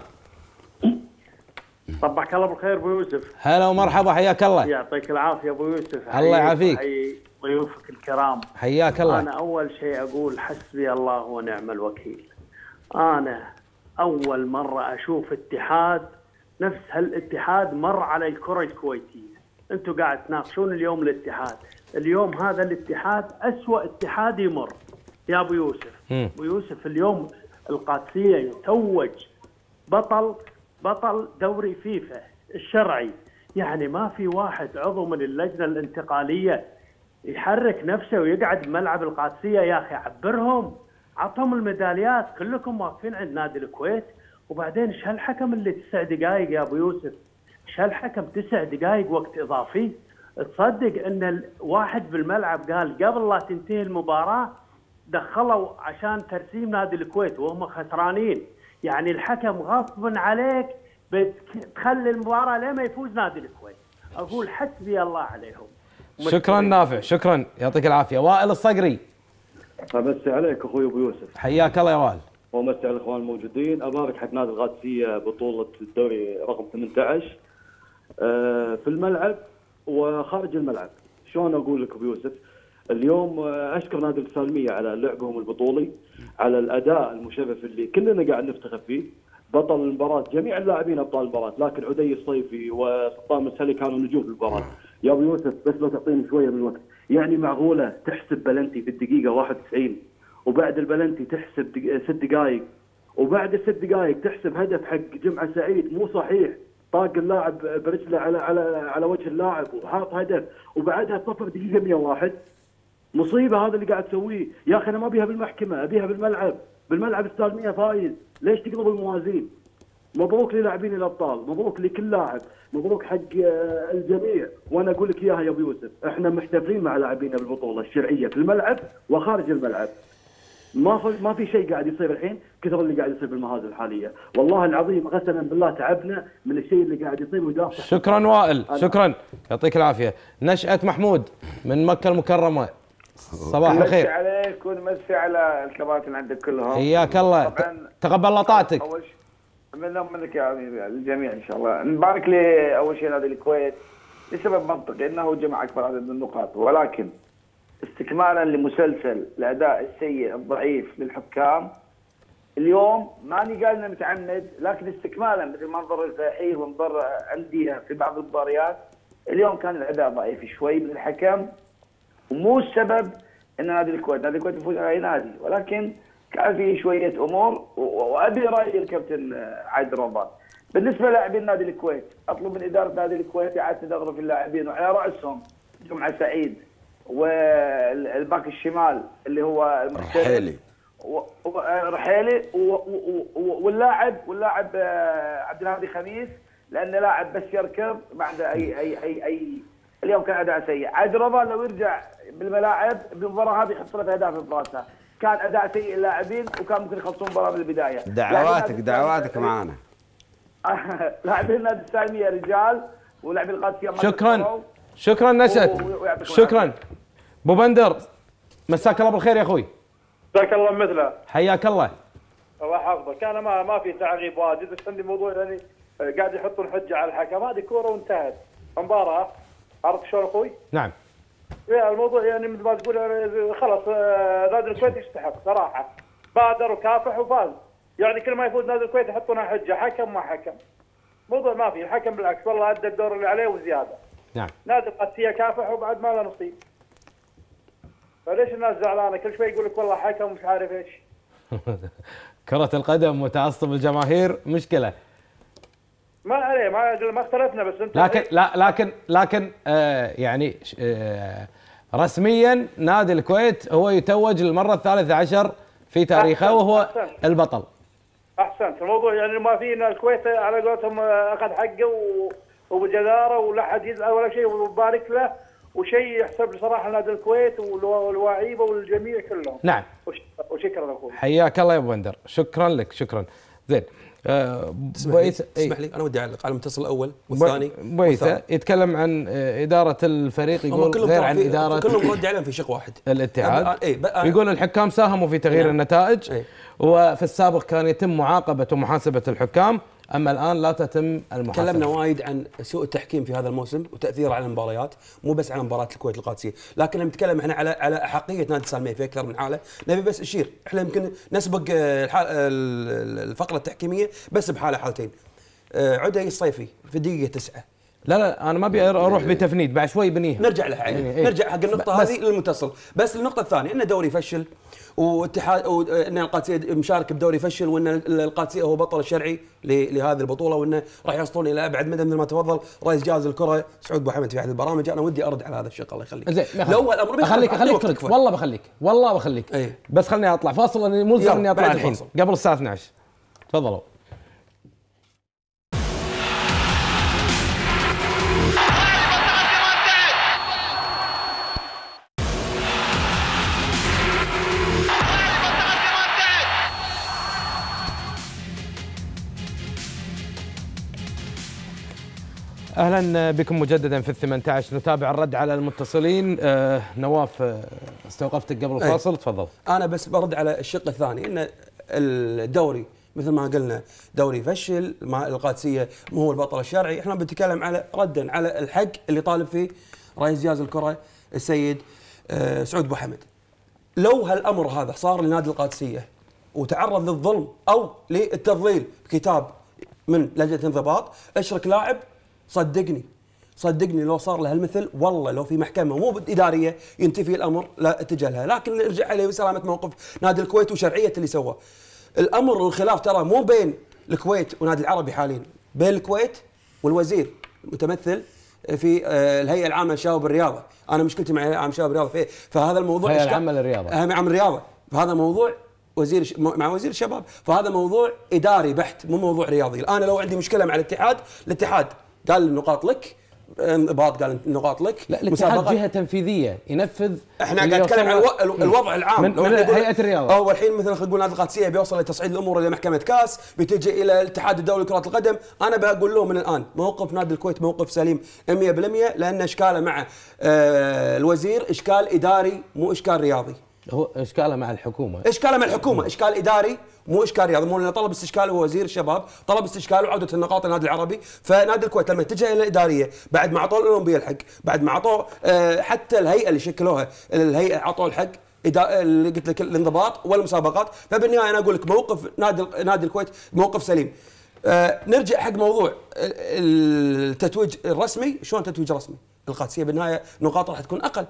صبحك الله بالخير ابو يوسف. هلا ومرحبا، حياك الله. يعطيك العافيه ابو يوسف. الله يعافيك. حي ضيوفك الكرام. حياك الله. انا اول شيء اقول حسبي الله ونعم الوكيل. انا اول مره اشوف اتحاد نفس هالاتحاد مر على الكره الكويتيه. انتم قاعد تناقشون اليوم الاتحاد، اليوم هذا الاتحاد اسوأ اتحاد يمر يا ابو يوسف. ابو يوسف اليوم القادسيه يتوج بطل بطل دوري فيفا الشرعي، يعني ما في واحد عضو من اللجنه الانتقاليه يحرك نفسه ويقعد بملعب القادسيه. يا اخي عبرهم، عطهم الميداليات، كلكم واقفين عند نادي الكويت. وبعدين ايش هالحكم اللي تسع دقائق يا ابو يوسف؟ ايش هالحكم تسع دقائق وقت اضافي؟ تصدق ان الواحد بالملعب قال قبل لا تنتهي المباراه دخلوا عشان ترسيم نادي الكويت وهم خسرانين، يعني الحكم غصبا عليك بتخلي المباراه لما يفوز نادي الكويت. اقول حسبي الله عليهم. شكرا نافع، شكرا، يعطيك العافيه. وائل الصقري. امسي عليك اخوي ابو يوسف. حياك الله يا وائل. وامسي على الاخوان الموجودين. ابارك حق نادي القادسيه بطوله الدوري رقم ثمانية عشر في الملعب وخارج الملعب. شلون اقول لك ابو يوسف؟ اليوم اشكر نادي السالميه على لعبهم البطولي، على الاداء المشرف اللي كلنا قاعد نفتخر فيه. بطل المباراه جميع اللاعبين ابطال المباراه، لكن عدي الصيفي وسلطان مسهلي كانوا نجوم في المباراه. يا ابو يوسف بس لو تعطيني شويه من الوقت، يعني معقوله تحسب بلنتي في الدقيقه واحد وتسعين وبعد البلنتي تحسب دق... ست دقائق وبعد الست دقائق تحسب هدف حق جمعه سعيد مو صحيح، طاق اللاعب برجله على على على وجه اللاعب وحاط هدف وبعدها تصفر دقيقه مئة وواحد. مصيبه هذا اللي قاعد تسويه يا اخي. انا ما ابيها بالمحكمه، ابيها بالملعب. بالملعب السالميه فايز، ليش تقلب الموازين؟ مبروك للاعبين الابطال، مبروك لكل لاعب، مبروك حق الجميع. وانا اقول لك اياها يا ابو يوسف، احنا محتفلين مع لاعبينا بالبطوله الشرعيه في الملعب وخارج الملعب. ما في ما في شيء قاعد يصير الحين كثر اللي قاعد يصير بالمهازل الحاليه، والله العظيم قسما بالله تعبنا من الشيء اللي قاعد يصير ودافع. شكرا وائل، شكرا يعطيك العافيه. نشأة محمود من مكه المكرمه، صباح الخير. مسي عليك ونمسي على الكباتن عندك كلهم. حياك الله، تقبل الله طاعتك. اول شيء منهم منك يا امير الجميع ان شاء الله. نبارك لي اول شيء نادي الكويت لسبب منطقي انه جمع اكبر عدد من النقاط، ولكن استكمالا لمسلسل الاداء السيء الضعيف للحكام اليوم، ماني قال انه متعمد، لكن استكمالا مثل ما نضر الفلاحين ونضر انديه في بعض المباريات، اليوم كان الاداء ضعيف شوي من الحكم، ومو السبب ان نادي الكويت، نادي الكويت يفوز على اي نادي، ولكن كان في شويه امور، وابي راي الكابتن عادل رمضان. بالنسبه للاعبين نادي الكويت، اطلب من اداره نادي الكويت اعاده تدخل في اللاعبين، وعلى راسهم جمعه سعيد والباك الشمال اللي هو رحيلي رحيلي واللاعب واللاعب عبد الهادي خميس، لانه لاعب بس يركض ما عنده اي اي اي اي اليوم كان اداء سيء. عادل رمضان لو يرجع بالملاعب بالمباراه هذه يحط له اهداف في راسه، كان اداء سيء اللاعبين وكان ممكن يخلصون المباراه من البدايه. دعواتك دعواتك معانا. لاعبين نادي السالميه رجال ولاعبين القادسيه. شكرا شكرا نشأت، شكرا. ابو بندر مساك الله بالخير يا اخوي. مساك الله مثله. حياك الله. الله يحفظك. انا ما ما في تعقيب واجد، بس عندي موضوع يعني قاعد يحطون حجه على الحكم، هذه كوره وانتهت مباراه، عرفت شلون اخوي؟ نعم. الموضوع يعني مثل ما تقول خلاص نادي الكويت يستحق صراحه، بادر وكافح وفاز، يعني كل ما يفوز نادي الكويت يحطون حجه حكم ما حكم. موضوع ما في، الحكم بالعكس والله ادى الدور اللي عليه وزياده. نعم. نادي القادسيه كافح وبعد ما له نصيب. فليش الناس زعلانه؟ كل شوي يقول لك والله حكم مش عارف ايش. كرة القدم وتعصب الجماهير مشكلة. ما عليه، ما ما اختلفنا، بس انت لكن لا لكن لكن آه يعني آه رسميا نادي الكويت هو يتوج للمرة الثالثة عشر في تاريخه وهو أحسن. البطل. احسنت. الموضوع يعني ما في الكويت على قولتهم اخذ حقه وبجداره ولا حد يزعل ولا شيء، وبارك له، وشيء يحسب صراحه نادي الكويت واللعيبه والجميع كلهم. نعم. وشكرا اخوي. حياك الله يا ابو بندر، شكرا لك، شكرا. زين. أه بويثة تسمح لي انا ودي اعلق على المتصل الاول والثاني. بويثة يتكلم عن اداره الفريق، يقول غير عن اداره كلهم رد عليهم في شق واحد الاتحاد. ايه يقول الحكام ساهموا في تغيير نعم. النتائج ايه. وفي السابق كان يتم معاقبه ومحاسبه الحكام، اما الان لا تتم المحاسبه. تكلمنا وايد عن سوء التحكيم في هذا الموسم وتاثيره على المباريات، مو بس على مباراه الكويت القادسيه، لكن نتكلم احنا على على احقيه نادي السالميه في اكثر من حاله. نبي بس نشير، احنا يمكن نسبق الفقره التحكيميه بس بحاله حالتين. عدي الصيفي في الدقيقه تسعة. لا لا انا ما ابي اروح بتفنيد، بعد شوي بنيها نرجع لها يعني ايه. نرجع حق النقطه هذه للمتصل. بس النقطه الثانيه ان الدوري يفشل، واتحاد وان القادسيه مشارك بدوري يفشل، وان القادسيه هو بطل الشرعي لهذه البطوله، وانه راح يوصلون الى ابعد مدى مثل ما تفضل رئيس جهاز الكره سعود ابو حمد في احد البرامج. انا ودي ارد على هذا الشق، الله يخليك. زين لو الامر بخليك اخليك والله بخليك والله بخليك ايه. بس خليني اطلع فاصل، انا ملزم اني اطلع الحين قبل الساعه اثنعش. تفضلوا. اهلا بكم مجددا في الثمانية عشر، نتابع الرد على المتصلين. آه نواف آه استوقفتك قبل الفاصل أيه. تفضل. انا بس برد على الشق الثاني، ان الدوري مثل ما قلنا دوري فشل، مع القادسيه مو هو البطل الشرعي. احنا بنتكلم على ردا على الحق اللي طالب فيه رئيس جهاز الكره السيد آه سعود ابو حمد. لو هالامر هذا صار لنادي القادسيه وتعرض للظلم او للتضليل بكتاب من لجنه انضباط اشرك لاعب، صدقني صدقني لو صار له هالمثل، والله لو في محكمه مو اداريه ينتفي الامر لا اتجاه لها. لكن نرجع عليه بسلامه موقف نادي الكويت وشرعيه اللي سواه. الامر والخلاف ترى مو بين الكويت ونادي العربي حاليا، بين الكويت والوزير المتمثل في الهيئه العامه للشباب الرياضه. انا مشكلتي مع الهيئه العامه للشباب الرياضه في فهذا الموضوع. الهيئه العامه للرياضه الهيئه العامه للرياضه فهذا موضوع وزير مع وزير الشباب، فهذا موضوع اداري بحت مو موضوع رياضي. الان لو عندي مشكله مع الاتحاد، الاتحاد قال النقاط لك انضباط قال النقاط لك. لا الاتحاد جهه تنفيذيه ينفذ. احنا قاعد نتكلم عن الوضع العام من, من هيئه الرياضه. هو الحين مثلا خلينا نقول نادي القادسيه بيوصل لتصعيد الامور الى محكمه كاس، بتجي الى الاتحاد الدولي لكره القدم. انا بقول لهم من الان موقف نادي الكويت موقف سليم مئة بالمئة، لان اشكاله مع آه الوزير اشكال اداري مو اشكال رياضي. هو اشكاله مع الحكومه. اشكاله مع الحكومه، اشكال اداري مو اشكال رياضي. مو لانه طلب استشكاله هو وزير الشباب، طلب استشكاله وعوده النقاط للنادي العربي. فنادي الكويت لما اتجه الى الاداريه بعد ما اعطوه الاولمبيه الحق، بعد ما اعطوه آه حتى الهيئه اللي شكلوها الهيئه اعطوه الحق اللي قلت لك الانضباط والمسابقات. فبالنهايه انا اقول لك موقف نادي نادي الكويت موقف سليم. آه نرجع حق موضوع التتويج الرسمي. شلون تتويج رسمي؟ القادسيه بالنهايه نقاط راح تكون اقل،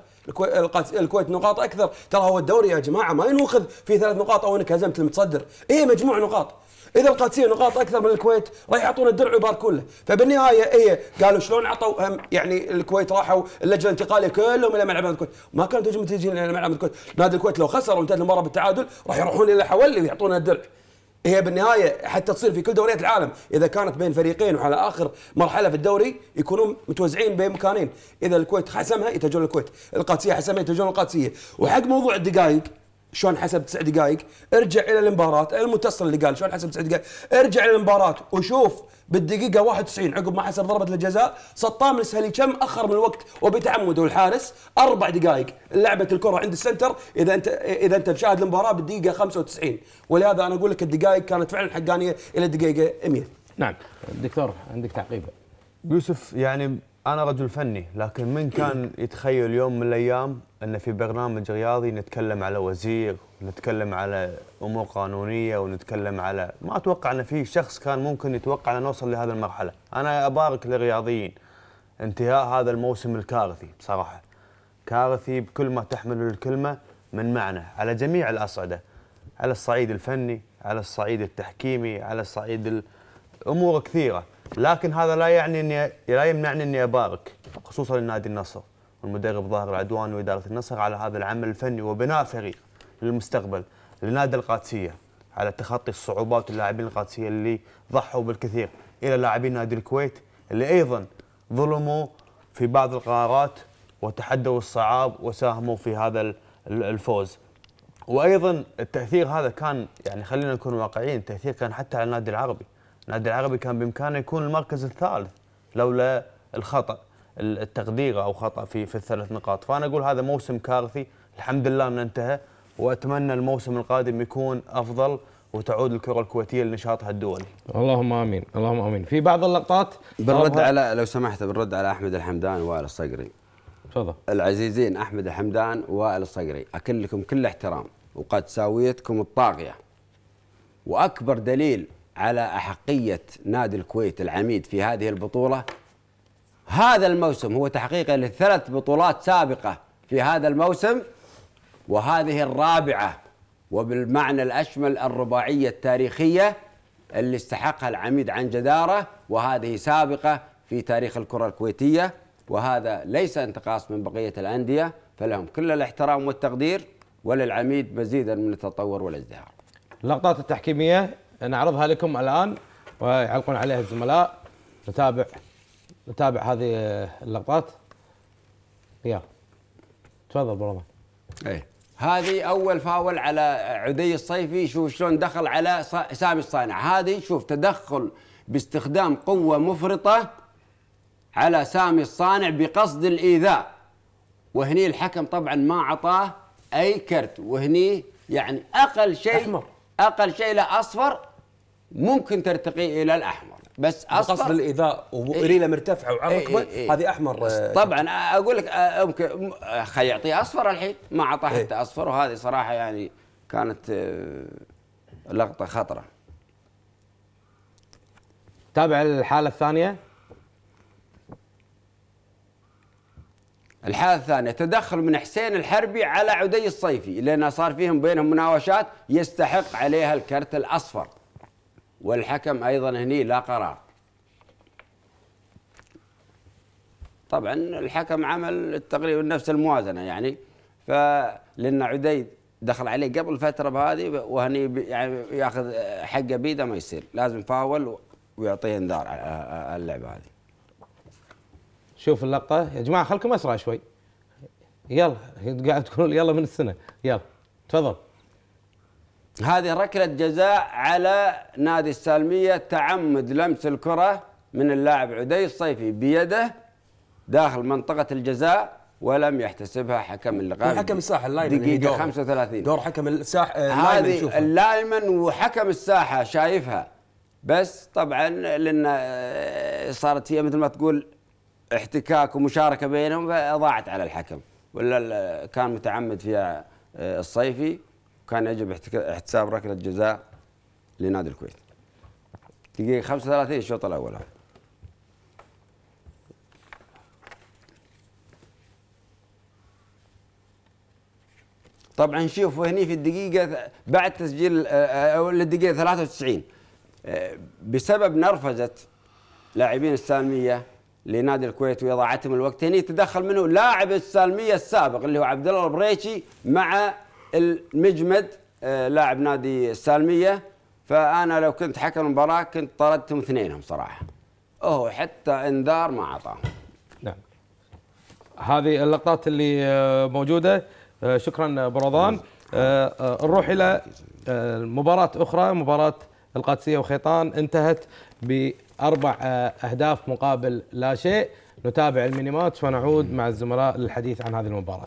الكويت نقاط اكثر. ترى هو الدوري يا جماعه ما ينوخذ في ثلاث نقاط او انك هزمت المتصدر، ايه مجموع نقاط. اذا القادسيه نقاط اكثر من الكويت راح يعطون الدرع ويباركون له. فبالنهايه ايه قالوا شلون عطوا هم يعني الكويت راحوا اللجنه الانتقاليه كلهم الى ملعب الكويت، ما كانت تجي تجي الى ملعب الكويت. نادي الكويت لو خسر وانتهت المباراه بالتعادل راح يروحون الى حولي ويعطونا الدرع. هي بالنهايه حتى تصير في كل دوريات العالم اذا كانت بين فريقين وعلى اخر مرحله في الدوري يكونون متوزعين بين مكانين. اذا الكويت حسمها يتجون الكويت، القادسيه حسمها يتجون القادسيه. وحق موضوع الدقائق شلون حسب تسع دقائق، ارجع الى المباراه المتصل اللي قال شلون حسب تسع دقائق، ارجع الى المباراه وشوف بالدقيقه واحد وتسعين عقب ما حسب ضربه الجزاء سطام السهلي كم اخر من الوقت وبتعمد والحارس اربع دقائق لعبه الكره عند السنتر. اذا انت اذا انت مشاهد المباراه بالدقيقه خمسة وتسعين، ولهذا انا اقول لك الدقائق كانت فعلا حقانيه الى الدقيقه مئة. نعم دكتور عندك تعقيب؟ يوسف يعني انا رجل فني، لكن من كان يتخيل يوم من الايام ان في برنامج رياضي نتكلم على وزير ونتكلم على امور قانونيه ونتكلم على ما اتوقع ان في شخص كان ممكن يتوقع ان نوصل لهذه المرحله. انا ابارك للرياضيين انتهاء هذا الموسم الكارثي، بصراحه كارثي بكل ما تحمل الكلمه من معنى على جميع الاصعده، على الصعيد الفني، على الصعيد التحكيمي، على الصعيد امور كثيره. لكن هذا لا يعني اني لا يمنعني اني ابارك خصوصا لنادي النصر والمدرب ظاهر العدوان واداره النصر على هذا العمل الفني وبناء فريق للمستقبل، لنادي القادسيه على تخطي الصعوبات اللاعبين القادسيه اللي ضحوا بالكثير، الى لاعبين نادي الكويت اللي ايضا ظلموا في بعض القرارات وتحدوا الصعاب وساهموا في هذا الفوز. وايضا التاثير هذا كان يعني خلينا نكون واقعيين، التاثير كان حتى على النادي العربي. النادي العربي كان بامكانه يكون المركز الثالث لولا الخطا التقدير او خطا في في الثلاث نقاط. فانا اقول هذا موسم كارثي، الحمد لله انه انتهى، واتمنى الموسم القادم يكون افضل وتعود الكره الكويتيه لنشاطها الدولي. اللهم امين، اللهم امين. في بعض اللقطات بنرد على لو سمحت بنرد على احمد الحمدان ووائل الصقري. تفضل. العزيزين احمد الحمدان ووائل الصقري، اكن لكم كل احترام وقد ساويتكم الطاغيه. واكبر دليل على أحقية نادي الكويت العميد في هذه البطولة هذا الموسم هو تحقيقه لثلاث بطولات سابقة في هذا الموسم، وهذه الرابعة وبالمعنى الأشمل الرباعية التاريخية اللي استحقها العميد عن جدارة، وهذه سابقة في تاريخ الكرة الكويتية، وهذا ليس انتقاص من بقية الأندية، فلهم كل الاحترام والتقدير، وللعميد مزيدا من التطور والازدهار. اللقطات التحكيمية نعرضها لكم الآن ويعلقون عليها الزملاء. نتابع نتابع هذه اللقطات. يلا تفضل برضه. ايه هذه أول فاول على عدي الصيفي، شوف شلون دخل على سامي الصانع. هذه شوف تدخل باستخدام قوة مفرطة على سامي الصانع بقصد الإيذاء، وهني الحكم طبعا ما عطاه أي كرت، وهني يعني أقل شيء أحمر. أقل شيء لا أصفر، ممكن ترتقي إلى الأحمر، بس أصفر بقصد الإيذاء وريله مرتفعة وعرقبة. إيه إيه هذه أحمر طبعا. أقول لك ممكن خي يعطيه أصفر الحين، ما عطاه حتى إيه. أصفر، وهذه صراحة يعني كانت لقطة خطرة. تابع الحالة الثانية. الحالة الثانية تدخل من حسين الحربي على عدي الصيفي، لأنه صار فيهم بينهم مناوشات يستحق عليها الكرت الأصفر، والحكم أيضا هني لا قرار. طبعا الحكم عمل تقريبا نفس الموازنة يعني، فلأن عدي دخل عليه قبل فترة بهذه، وهني يعني ياخذ حقه بيده ما يصير، لازم فاول ويعطيه انذار على اللعبة هذه. شوف اللقطه يا جماعه، خلكم اسرع شوي. يلا قاعد تقول يلا من السنه، يلا تفضل. هذه ركله جزاء على نادي السالميه، تعمد لمس الكره من اللاعب عدي الصيفي بيده داخل منطقه الجزاء ولم يحتسبها حكم اللقاء. حكم الساحه اللايمن دقيقه خمسة وثلاثين. دور حكم الساحه هذه اللايمن وحكم الساحه شايفها، بس طبعا لان صارت فيها مثل ما تقول احتكاك ومشاركه بينهم فضاعت على الحكم، ولا كان متعمد فيها الصيفي، وكان يجب احتساب ركله جزاء لنادي الكويت. دقيقه خمسة وثلاثين الشوط الاول هذا. طبعا شوفوا هني في الدقيقه بعد تسجيل او الدقيقه ثلاثة وتسعين بسبب نرفزه لاعبين السالميه لنادي الكويت واضاعتهم الوقت، هني تدخل منه لاعب السالميه السابق اللي هو عبد الله البريشي مع المجمد لاعب نادي السالميه، فانا لو كنت حكم المباراه كنت طردتهم اثنينهم صراحه. اوه حتى انذار ما اعطاهم. نعم. هذه اللقطات اللي موجوده. شكرا برمضان. نروح الى مباراه اخرى، مباراه القادسيه وخيطان انتهت باربع اهداف مقابل لا شيء. نتابع الميني ماتش ونعود مع الزملاء للحديث عن هذه المباراه.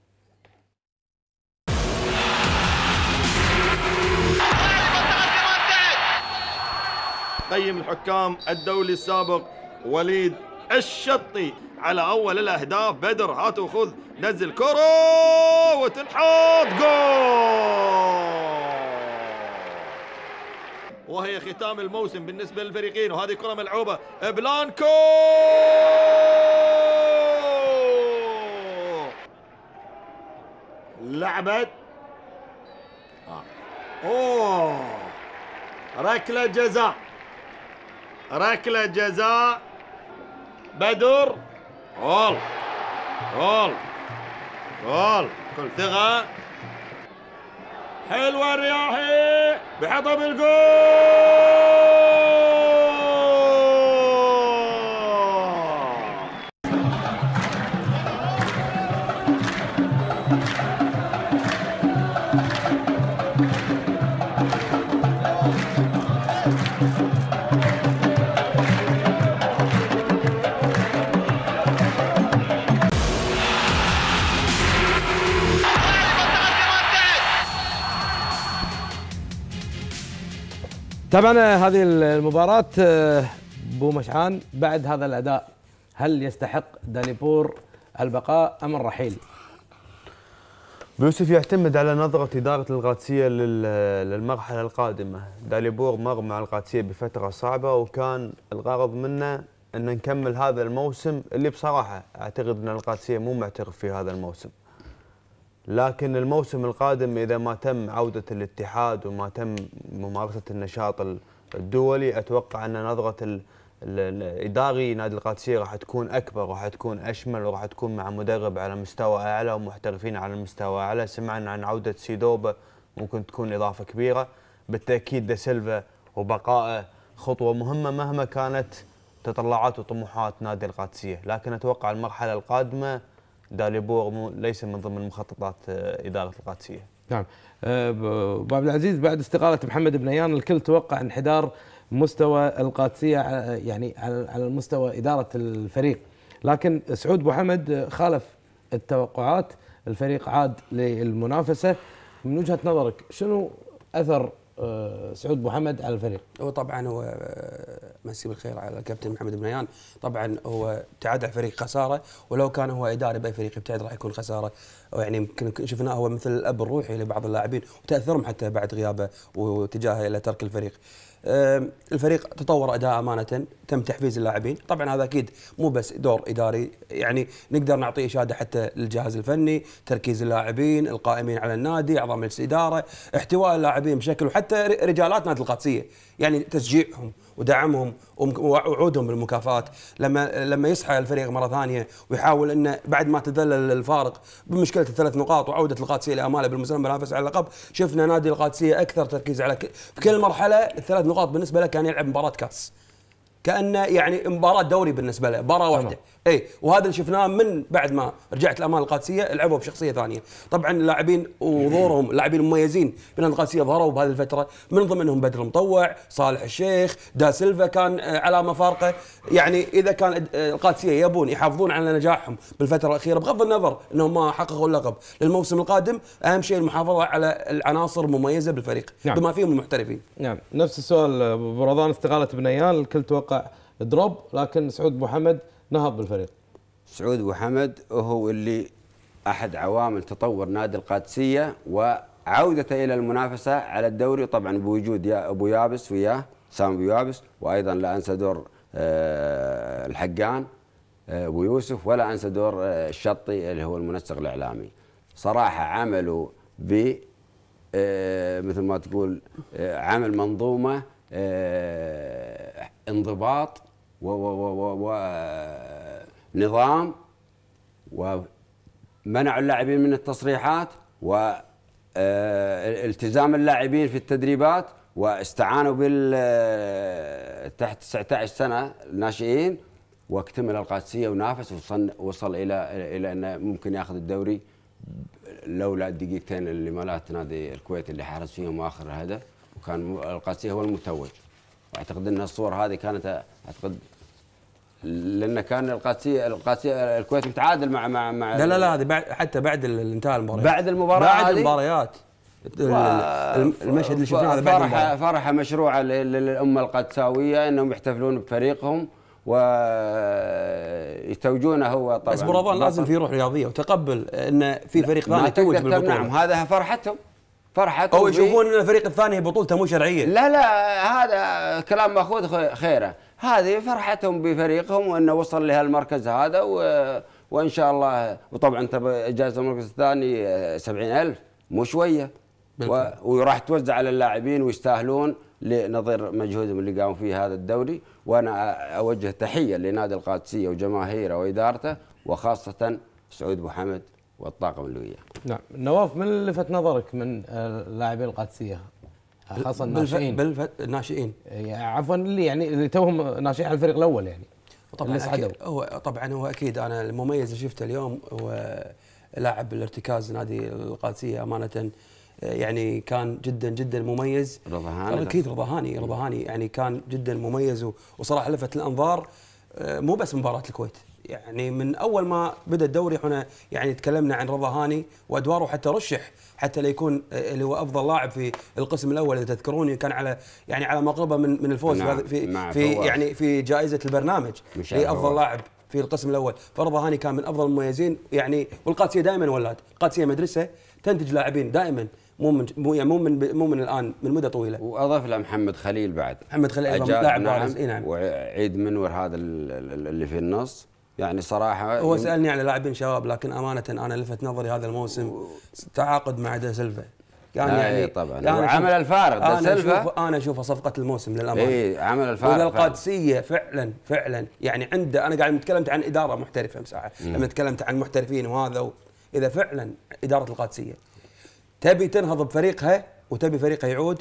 قيم الحكام الدولي السابق وليد الشطي على اول الاهداف. بدر هات وخذ، نزل كره وتنحط جول، وهي ختام الموسم بالنسبه للفريقين. وهذه كره ملعوبه بلانكو، لعبت آه. اوه ركله جزاء، ركله جزاء بدر. جول جول جول كل ثقة. حلوة الرياحي بحطها بالجول. طبعا هذه المباراة بو مشعان بعد هذا الأداء هل يستحق داليبور البقاء أم الرحيل؟ بيوسف يعتمد على نظرة إدارة القادسية للمرحلة القادمة. داليبور مر مع القادسية بفترة صعبة، وكان الغرض منه أن نكمل هذا الموسم اللي بصراحة أعتقد أن القادسية مو معترف في هذا الموسم. لكن الموسم القادم إذا ما تم عودة الاتحاد وما تم ممارسة النشاط الدولي، أتوقع أن نظرة الإداري نادي القادسية راح تكون أكبر، راح تكون أشمل، وراح تكون مع مدرب على مستوى أعلى ومحترفين على مستوى أعلى. سمعنا عن عودة سيدوبا ممكن تكون إضافة كبيرة. بالتأكيد دا سيلفا وبقائه خطوة مهمة مهما كانت تطلعات وطموحات نادي القادسية، لكن أتوقع المرحلة القادمة داليبور ليس من ضمن مخططات إدارة القادسية. نعم. أبو عبد العزيز، بعد استقالة محمد بنيان الكل توقع انحدار مستوى القادسية يعني على المستوى إدارة الفريق، لكن سعود بو حمد خالف التوقعات، الفريق عاد للمنافسة. من وجهة نظرك شنو أثر سعود بو حمد على الفريق؟ هو طبعا هو مسي بالخير على الكابتن محمد بنيان، طبعا هو ابتعاد على الفريق خساره، ولو كان هو اداري باي فريق ابتعد راح يكون خساره، يعني يمكن شفناه هو مثل الاب الروحي لبعض اللاعبين وتاثرهم حتى بعد غيابه واتجاهه الى ترك الفريق. الفريق تطور اداء امانه، تم تحفيز اللاعبين، طبعا هذا اكيد مو بس دور اداري، يعني نقدر نعطي اشاده حتى للجهاز الفني، تركيز اللاعبين، القائمين على النادي، اعضاء مجلس الاداره، احتواء اللاعبين بشكل، وحتى رجالات نادي القادسيه، يعني تشجيعهم ودعمهم ووعودهم بالمكافآت. لما لما يصحى الفريق مره ثانيه ويحاول انه بعد ما تذلل الفارق بمشكله الثلاث نقاط وعوده القادسيه لاماله بالمنافسه على اللقب، شفنا نادي القادسيه اكثر تركيز على في كل مرحله. الثلاث نقاط بالنسبه له كان يلعب مباراه كاس، كانه يعني مباراه دوري بالنسبه له، مباراه واحده اي وهذا اللي شفناه من بعد ما رجعت الامانه القادسيه، لعبوا بشخصيه ثانيه. طبعا اللاعبين وظهورهم اللاعبين المميزين من القادسيه ظهروا بهذه الفتره، من ضمنهم بدر المطوع، صالح الشيخ، دا سيلفا كان علامه فارقه. يعني اذا كان القادسيه يبون يحافظون على نجاحهم بالفتره الاخيره بغض النظر انهم ما حققوا اللقب للموسم القادم، اهم شيء المحافظه على العناصر المميزه بالفريق نعم. بما فيهم المحترفين. نعم، نفس السؤال ابو رمضان، استقاله بنيان الكل توقع دروب، لكن سعود ابو حمد نهض بالفريق. سعود ابو حمد هو اللي احد عوامل تطور نادي القادسيه وعودته الى المنافسه على الدوري، طبعا بوجود يا ابو يابس وياه سام ابو يابس، وايضا لا انسى دور الحقان ابو يوسف، ولا انسى دور الشطي اللي هو المنسق الاعلامي. صراحه عملوا ب مثل ما تقول عمل منظومه انضباط ونظام، ومنعوا اللاعبين من التصريحات، والتزام اللاعبين في التدريبات، واستعانوا بال تحت تسعة عشر سنه الناشئين، واكتمل القادسيه ونافس وصل وصل الى الى انه ممكن ياخذ الدوري لولا الدقيقتين اللي ملات نادي الكويت اللي حرز فيهم اخر هدف، وكان القادسيه هو المتوج. واعتقد ان الصور هذه كانت اعتقد لان كان القادسيه القادسيه الكويت متعادل مع مع مع لا لا لا هذه بعد حتى بعد انتهاء المباريات بعد المباراه بعد هذه المباريات المشهد اللي شفناه هذا بعد فرحه فرحه مشروعه للامه القادساويه انهم يحتفلون بفريقهم ويتوجونه هو. طبعا بس برمضان لازم في روح رياضيه وتقبل ان في فريق ثاني يتوج بالبطوله. نعم، هذا فرحتهم فرحتهم او يشوفون ان الفريق الثاني بطولته مو شرعيه. لا لا هذا كلام ماخوذ خيره، هذه فرحتهم بفريقهم وانه وصل لهالمركز هذا و... وان شاء الله. وطبعا جائزه المركز الثاني سبعين ألف مو شويه، و... وراح توزع على اللاعبين ويستاهلون لنظير مجهودهم اللي قاموا فيه هذا الدوري. وانا اوجه تحيه لنادي القادسيه وجماهيره وادارته، وخاصه سعود ابو حمد والطاقم اللي وياه. نعم، نواف، من اللي لفت نظرك من لاعبي القادسيه خاصه الناشئين؟ بالف... الناشئين عفوا اللي يعني اللي توهم ناشئين على الفريق الاول يعني. طبعا هو طبعا هو اكيد انا المميز اللي شفته اليوم هو لاعب الارتكاز نادي القادسيه امانه، يعني كان جدا جدا مميز. رضا هاني اكيد رضا هاني رضا هاني يعني كان جدا مميز، وصراحه لفت الانظار مو بس مباراه الكويت، يعني من اول ما بدا الدوري احنا يعني تكلمنا عن رضا هاني وادواره، حتى رشح حتى ليكون اللي هو افضل لاعب في القسم الاول اذا تذكرون، كان على يعني على مقربه من من الفوز نعم في في يعني في جائزه البرنامج لافضل لاعب في القسم الاول. فرضا هاني كان من افضل المميزين يعني. والقادسيه دائما ولاد، القادسيه مدرسه تنتج لاعبين دائما، مو من مو يعني مو من مو من الان، من مده طويله. واضاف له محمد خليل بعد، محمد خليل لاعب بارز. نعم. نعم. وعيد منور هذا اللي في النص، يعني صراحه هو سالني على لاعبين شباب، لكن امانه انا لفت نظري هذا الموسم تعاقد مع دا سيلفا، كان يعني طبعا يعني عمل الفارق. دا سيلفا انا اشوفه صفقه الموسم للامانه. اي عمل الفارق. والقادسيه فعلا فعلا يعني عنده، انا قاعد تكلمت عن اداره محترفه مساحه، لما تكلمت عن محترفين وهذا و... اذا فعلا اداره القادسيه تبي تنهض بفريقها وتبي فريقها يعود،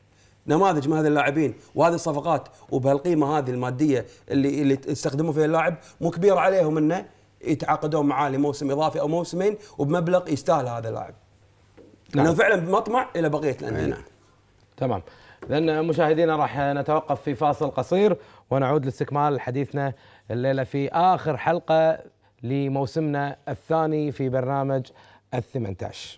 نماذج من هذه اللاعبين وهذه الصفقات وبهالقيمه هذه الماديه اللي اللي استخدموا فيها اللاعب، مو كبير عليهم انه يتعاقدون معاه لموسم اضافي او موسمين وبمبلغ يستاهل هذا اللاعب. لانه نعم. فعلا مطمع الى بقيه الانديه. نعم. تمام. لان مشاهدينا راح نتوقف في فاصل قصير ونعود لاستكمال حديثنا الليله في اخر حلقه لموسمنا الثاني في برنامج الثمانية عشر.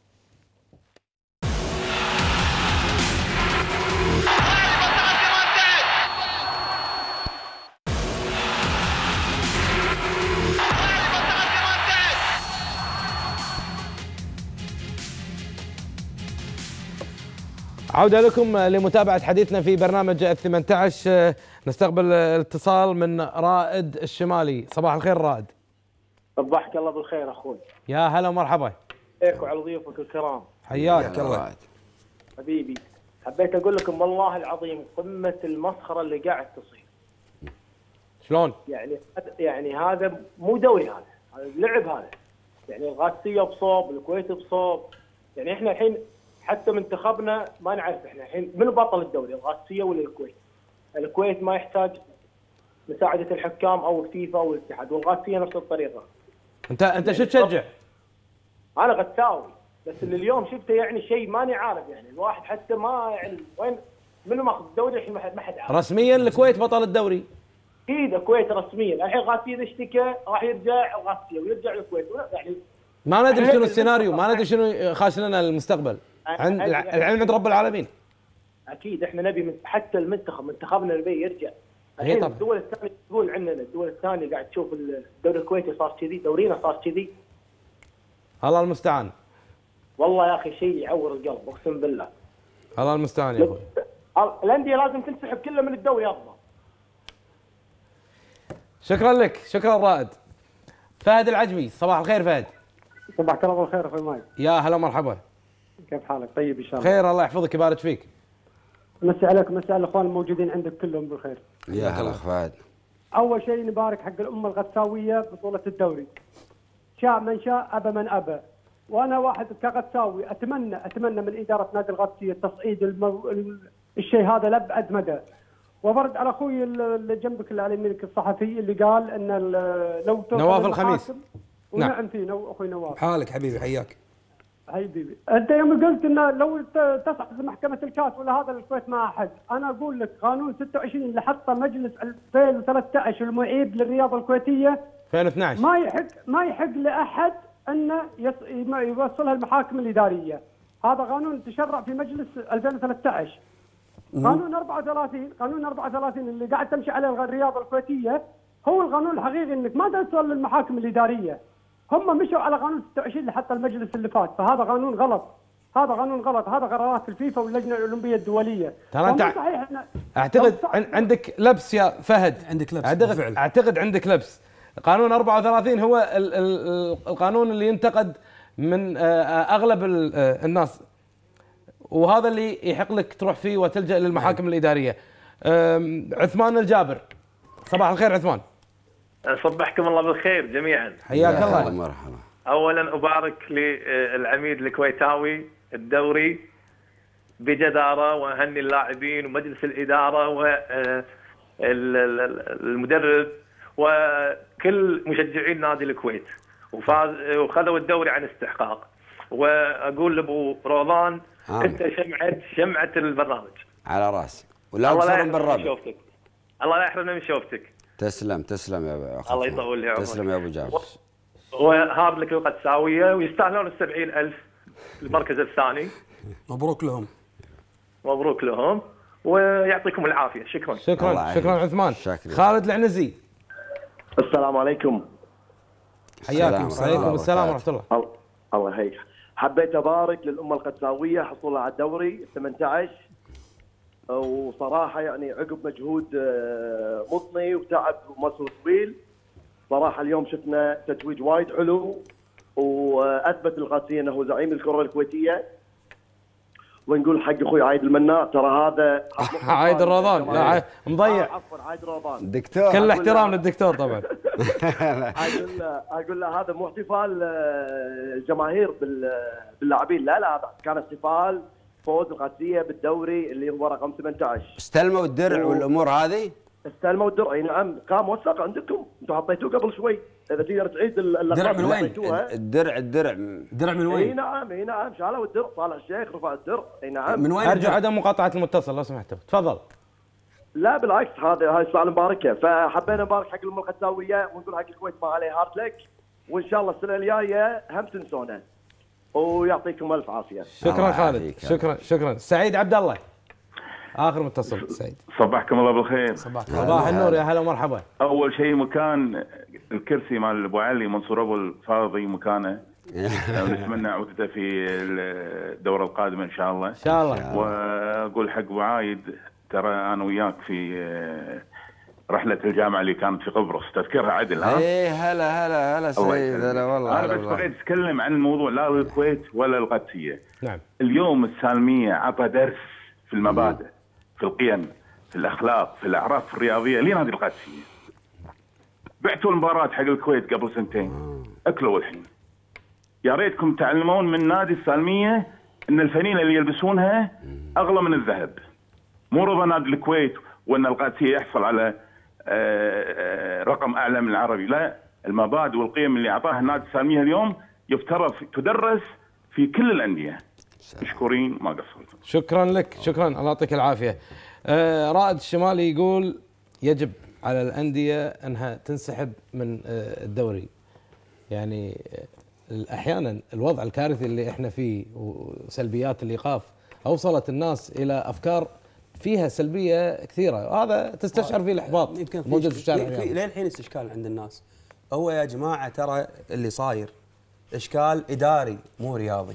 عودة لكم لمتابعة حديثنا في برنامج الثمانية عشر. نستقبل الاتصال من رائد الشمالي. صباح الخير رائد. صباحك الله بالخير اخوي. يا هلا ومرحبا. عليك وعلى ضيوفك الكرام. حياك الله. حبيبي، حبيت اقول لكم والله العظيم قمة المسخرة اللي قاعد تصير. شلون؟ يعني يعني هذا مو دوري، هذا هذا لعب، هذا يعني القادسية بصوب، الكويت بصوب، يعني احنا الحين حتى منتخبنا ما نعرف احنا الحين من بطل الدوري، القادسيه ولا الكويت؟ الكويت ما يحتاج مساعده الحكام او الفيفا او الاتحاد، والقادسيه نفس الطريقه. انت انت شو تشجع؟ انا غتساوي، بس اللي اليوم شفته يعني شيء ماني عارف، يعني الواحد حتى ما يعني وين منو ماخذ الدوري الحين ما حد عارف. رسميا الكويت بطل الدوري. اكيد الكويت رسميا، الحين القادسيه اذا اشتكى راح يرجع القادسيه ويرجع الكويت يعني ما ندري شنو السيناريو، ما ندري شنو خاش لنا المستقبل. عند العلم عند رب العالمين. اكيد احنا نبي حتى المنتخب منتخبنا نبي يرجع. الحين الدول الثانيه تقول عندنا الدول الثانيه قاعد تشوف الدوري الكويتي صار كذي، دورينا صار كذي. الله المستعان. والله يا اخي شيء يعور القلب اقسم بالله. الله المستعان يا اخوي. الانديه لازم تنسحب كلها من الدوري افضل. شكرا لك، شكرا رائد. فهد العجمي، صباح الخير فهد. صباحك الله بالخير اخوي ماي. يا هلا مرحبا. كيف حالك؟ طيب ان شاء الله. خير الله يحفظك ويبارك فيك. مسي عليك ومسي على الاخوان الموجودين عندك كلهم بالخير. يا هلا فهد. اول شيء نبارك حق الامه الغساويه بطوله الدوري. شاء من شاء ابى من ابى. وانا واحد كغساوي اتمنى اتمنى من اداره نادي الغسيه تصعيد المو... الشيء هذا لابعد مدى. وبرد على اخوي اللي جنبك اللي على يمينك الصحفي اللي قال ان لو نواف الخميس. ونعم فيه نو... اخوي نواف. حالك حبيبي حياك. حبيبي انت يوم قلت انه لو تصعد محكمه الكاس ولا هذا الكويت ما احد، انا اقول لك قانون ستة وعشرين اللي حطه مجلس ألفين وثلاثة عشر المعيب للرياضه الكويتية ألفين واثنعش ما يحق ما يحق لاحد انه يص... يوصلها المحاكم الاداريه. هذا قانون تشرع في مجلس ألفين وثلاثة عشر. قانون أربعة وثلاثين قانون أربعة وثلاثين اللي قاعد تمشي عليه الرياضه الكويتيه هو القانون الحقيقي انك ما توصل للمحاكم الاداريه. هم مشوا على قانون ستة وعشرين اللي حتى المجلس اللي فات، فهذا قانون غلط. هذا قانون غلط، هذا قرارات الفيفا واللجنه الاولمبيه الدوليه. ترى انت اعتقد عندك لبس يا فهد. عندك لبس اعتقد بالفعل. اعتقد عندك لبس. قانون أربعة وثلاثين هو ال ال القانون اللي ينتقد من اغلب الناس، وهذا اللي يحق لك تروح فيه وتلجأ للمحاكم الاداريه. عثمان الجابر، صباح الخير عثمان. صبحكم الله بالخير جميعا. حياك الله. مرحبا. اولا ابارك للعميد الكويتاوي الدوري بجداره، واهني اللاعبين ومجلس الاداره والمدرب وكل مشجعين نادي الكويت، وفاز وخذوا الدوري عن استحقاق. واقول لابو روضان انت شمعه شمعه البرنامج. على راسي ولا تصرم بالربع. الله لا يحرمنا من شوفتك. تسلم تسلم يا اخي. الله يطول لي عمرك. تسلم يا ابو جابر. وهارد لك القدساويه ويستاهلون السبعين ألف المركز الثاني. مبروك لهم. مبروك لهم ويعطيكم العافيه. شكرا. شكرا شكرا عثمان. خالد العنزي. السلام عليكم. حياكم. وعليكم السلام ورحمه الله. الله يحييك. حبيت ابارك للامه القدساويه حصولها على الدوري ثمانية عشر، وصراحه يعني عقب مجهود مضني وتعب ومسير طويل، صراحه اليوم شفنا تتويج وايد حلو، واثبت القادسيه انه زعيم الكره الكويتيه. ونقول حق اخوي عايد المناع ترى هذا عايد الروضان. لا مضيع. عفوا عايد الروضان. دكتور. كل احترام للدكتور طبعا. اقول له اقول له هذا مو احتفال الجماهير باللاعبين، لا لا هذا كان احتفال فوز القادسيه بالدوري اللي هو رقم ثمانية عشر. استلموا الدرع و... والامور هذه؟ استلموا الدرع اي نعم، كان موثق عندكم، انتم حطيتوه قبل شوي، اذا تقدر تعيد الدرع من وين؟ الدرع الدرع الدرع من وين؟ اي نعم اي نعم شالوا الدرع، طالع الشيخ رفع الدرع، اي نعم. من وين؟ ارجو عدم مقاطعه المتصل لو سمحت. تفضل. لا بالعكس هذا هاي السؤال مباركه، فحبينا نبارك حق الامه القدساويه ونقول حق الكويت ما عليه هارد لك، وان شاء الله السنه الجايه هم تنسونا. ويعطيكم الف عافيه. شكرا خالد. شكرا شكرا. سعيد عبد الله اخر متصل. سعيد صبحكم الله بالخير. صباح صباح النور يا هلا ومرحبا. اول شيء مكان الكرسي مال ابو علي منصور ابو الفاضي مكانه، نتمنى عودته في الدوره القادمه ان شاء الله. ان شاء الله. واقول حق ابو عايد ترى انا وياك في رحله الجامعه اللي كانت في قبرص، تذكرها عدل ها؟ ايه هلا هلا هلا سعيد. هلا والله. انا بس بغيت اتكلم عن الموضوع لا الكويت ولا القادسيه. نعم. اليوم السالميه عطى درس في المبادئ، في القيم، في الاخلاق، في الاعراف الرياضيه لنادي القادسيه. بعتوا المباراه حق الكويت قبل سنتين، اكلوا الحين. يا ريتكم تعلمون من نادي السالميه ان الفنيله اللي يلبسونها اغلى من الذهب. مو رضا نادي الكويت وان القادسيه يحصل على رقم اعلى من العربي، لا، المبادئ والقيم اللي اعطاها النادي السالميه اليوم يفترض تدرس في كل الانديه. مشكورين ما قصرتم. شكرا لك، شكرا، الله يعطيك العافيه. آه رائد الشمالي يقول يجب على الانديه انها تنسحب من آه الدوري. يعني احيانا الوضع الكارثي اللي احنا فيه وسلبيات الايقاف اوصلت الناس الى افكار فيها سلبيه كثيره، وهذا تستشعر فيه الاحباط يمكن موجود في الشارع. في للحين استشكال عند الناس. هو يا جماعه ترى اللي صاير اشكال اداري مو رياضي.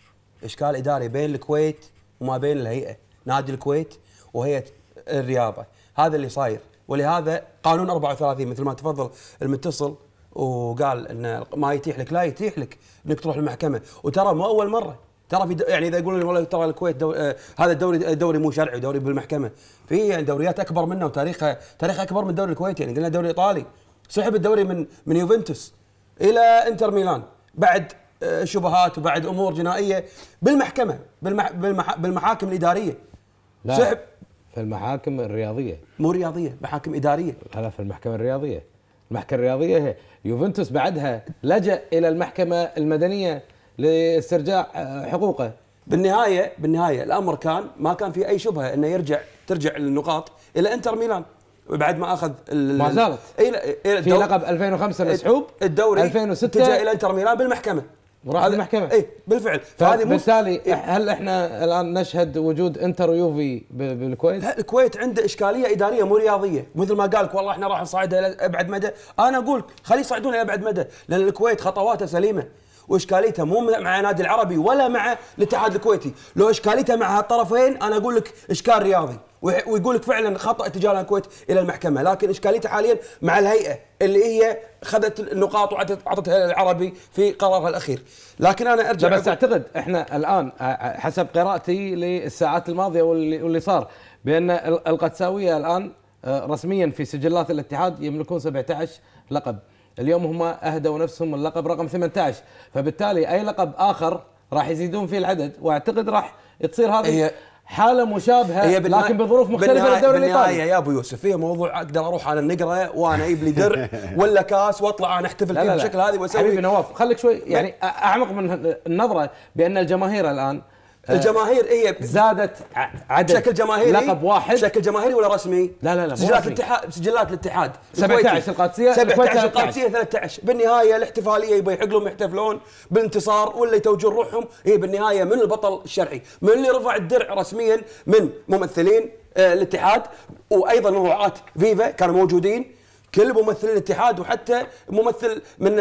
اشكال اداري بين الكويت وما بين الهيئه، نادي الكويت وهيئه الرياضه، هذا اللي صاير. ولهذا قانون أربعة وثلاثين مثل ما تفضل المتصل وقال ان ما يتيح لك، لا يتيح لك انك تروح المحكمه. وترى مو اول مره، ترى في يعني اذا يقولون والله ترى الكويت دو... آه هذا الدوري دوري مو شرعي، دوري بالمحكمه، في يعني دوريات اكبر منه وتاريخها تاريخ اكبر من الدوري الكويتي. يعني قلنا دوري ايطالي سحب الدوري من من يوفنتوس الى انتر ميلان بعد آه شبهات وبعد امور جنائيه بالمحكمه بالمح... بالمح... بالمحاكم الاداريه. لا سحب في المحاكم الرياضيه، مو رياضيه، محاكم اداريه. لا في المحكمه الرياضيه. المحكمه الرياضيه هي يوفنتوس بعدها لجأ الى المحكمه المدنيه لاسترجاع حقوقه. بالنهايه بالنهايه الامر كان ما كان في اي شبهه انه يرجع ترجع النقاط الى انتر ميلان بعد ما اخذ ما زالت في لقب ألفين وخمسة مسحوب، الدوري ألفين وستة اتجه الى انتر ميلان بالمحكمه وراح المحكمه. اي بالفعل. فهذه بالتالي هل احنا الان نشهد وجود انتر ويوفي بالكويت؟ لا، الكويت عنده اشكاليه اداريه مو رياضيه، مثل ما قال لك والله احنا راح نصعدها الى ابعد مدى. انا اقول خليه يصعدونها الى ابعد مدى، لان الكويت خطواته سليمه واشكاليتها مو مع النادي العربي ولا مع الاتحاد الكويتي. لو اشكاليتها مع هالطرفين انا اقول لك اشكال رياضي، ويقول لك فعلا خطا اتجاه الكويت الى المحكمه، لكن اشكاليتها حاليا مع الهيئه اللي هي خذت النقاط واعطتها للعربي في قرارها الاخير. لكن انا ارجع بس اعتقد احنا الان حسب قراءتي للساعات الماضيه واللي, واللي صار بان القدساويه الان رسميا في سجلات الاتحاد يملكون سبعة عشر لقب. اليوم هم اهدوا نفسهم اللقب رقم ثمانية عشر، فبالتالي اي لقب اخر راح يزيدون فيه العدد، واعتقد راح تصير هذه حاله مشابهه لكن بظروف مختلفه للدوري الايطالي. بالنهايه يا ابو يوسف هي موضوع اقدر اروح على النقره وانا اجيب لي درع ولا كاس واطلع انا احتفل فيه بالشكل هذا واسوي. حبيبي نواف خليك شوي يعني اعمق من النظره بان الجماهير الان الجماهير هي زادت عدد بشكل جماهيري، لقب واحد بشكل جماهيري ولا رسمي؟ لا لا لا سجلات الاتحاد سجلات الاتحاد سبعة عشر القادسيه سبعة عشر القادسيه ثلاثة عشر. بالنهايه الاحتفاليه يبي يحق لهم يحتفلون بالانتصار ولا يتوجون روحهم. هي بالنهايه من البطل الشرعي، من اللي رفع الدرع رسميا من ممثلين آه الاتحاد وايضا رعاة فيفا كانوا موجودين، كل ممثلين الاتحاد وحتى ممثل من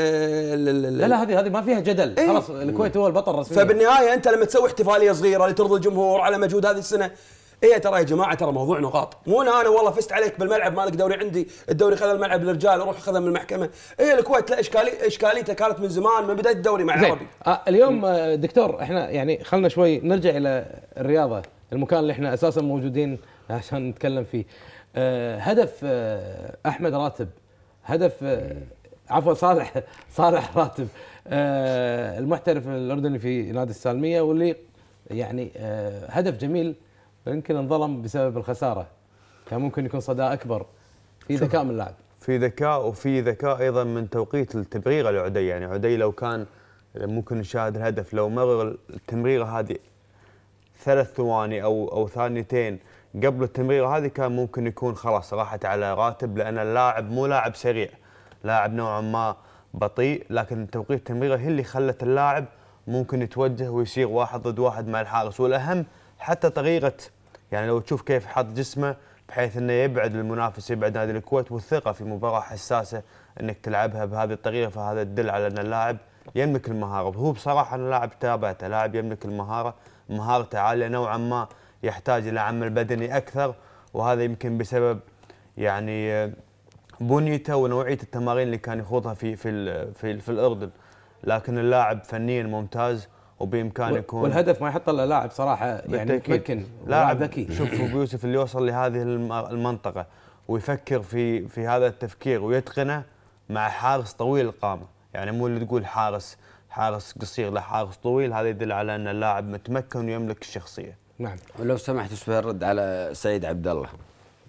لا لا هذه هذه ما فيها جدل. إيه؟ خلاص الكويت هو البطل رسميا. فبالنهايه انت لما تسوي احتفاليه صغيره لترضي الجمهور على مجهود هذه السنه، ايه ترى يا جماعه ترى موضوع نقاط، مو انا انا والله فزت عليك بالملعب مالك دوري عندي، الدوري خذ الملعب للرجال روح خذها من المحكمه. ايه الكويت لا اشكالي اشكاليتها كانت من زمان من بدايه الدوري مع العربي. آه اليوم آه دكتور احنا يعني خلنا شوي نرجع الى الرياضه، المكان اللي احنا اساسا موجودين عشان نتكلم فيه. آه هدف آه احمد راتب، هدف آه عفوا صالح صالح راتب آه المحترف الاردني في نادي السالميه، واللي يعني آه هدف جميل يمكن انظلم بسبب الخساره، كان ممكن يكون صدى اكبر. في ذكاء من اللاعب، في ذكاء وفي ذكاء ايضا من توقيت التمريره لعدي. يعني عدي لو كان ممكن نشاهد الهدف لو مرر التمريره هذه ثلاث ثواني او او ثانيتين قبل التمريره هذه كان ممكن يكون خلاص راحت على راتب، لان اللاعب مو لاعب سريع، لاعب نوعا ما بطيء، لكن توقيت التمريره هي اللي خلت اللاعب ممكن يتوجه ويصير واحد ضد واحد مع الحارس. والاهم حتى طريقه، يعني لو تشوف كيف حط جسمه بحيث انه يبعد المنافس، يبعد نادي الكويت، والثقه في مباراه حساسه انك تلعبها بهذه الطريقه، فهذا يدل على ان اللاعب يملك المهاره. وهو بصراحه انا لاعب تابعته، لاعب يملك المهاره، مهارته عاليه نوعا ما، يحتاج الى عمل بدني اكثر، وهذا يمكن بسبب يعني بنيته ونوعيه التمارين اللي كان يخوضها في في في, في الاردن. لكن اللاعب فنيا ممتاز وبامكانه يكون، والهدف ما يحط الا لاعب صراحه يعني متمكن، لاعب ذكي. شوف ابو يوسف اللي يوصل لهذه المنطقه ويفكر في في هذا التفكير ويتقنه مع حارس طويل القامه، يعني مو اللي تقول حارس حارس قصير، لا حارس طويل، هذا يدل على ان اللاعب متمكن ويملك الشخصيه. نعم. ولو سمحت شوي الرد على سيد عبد الله.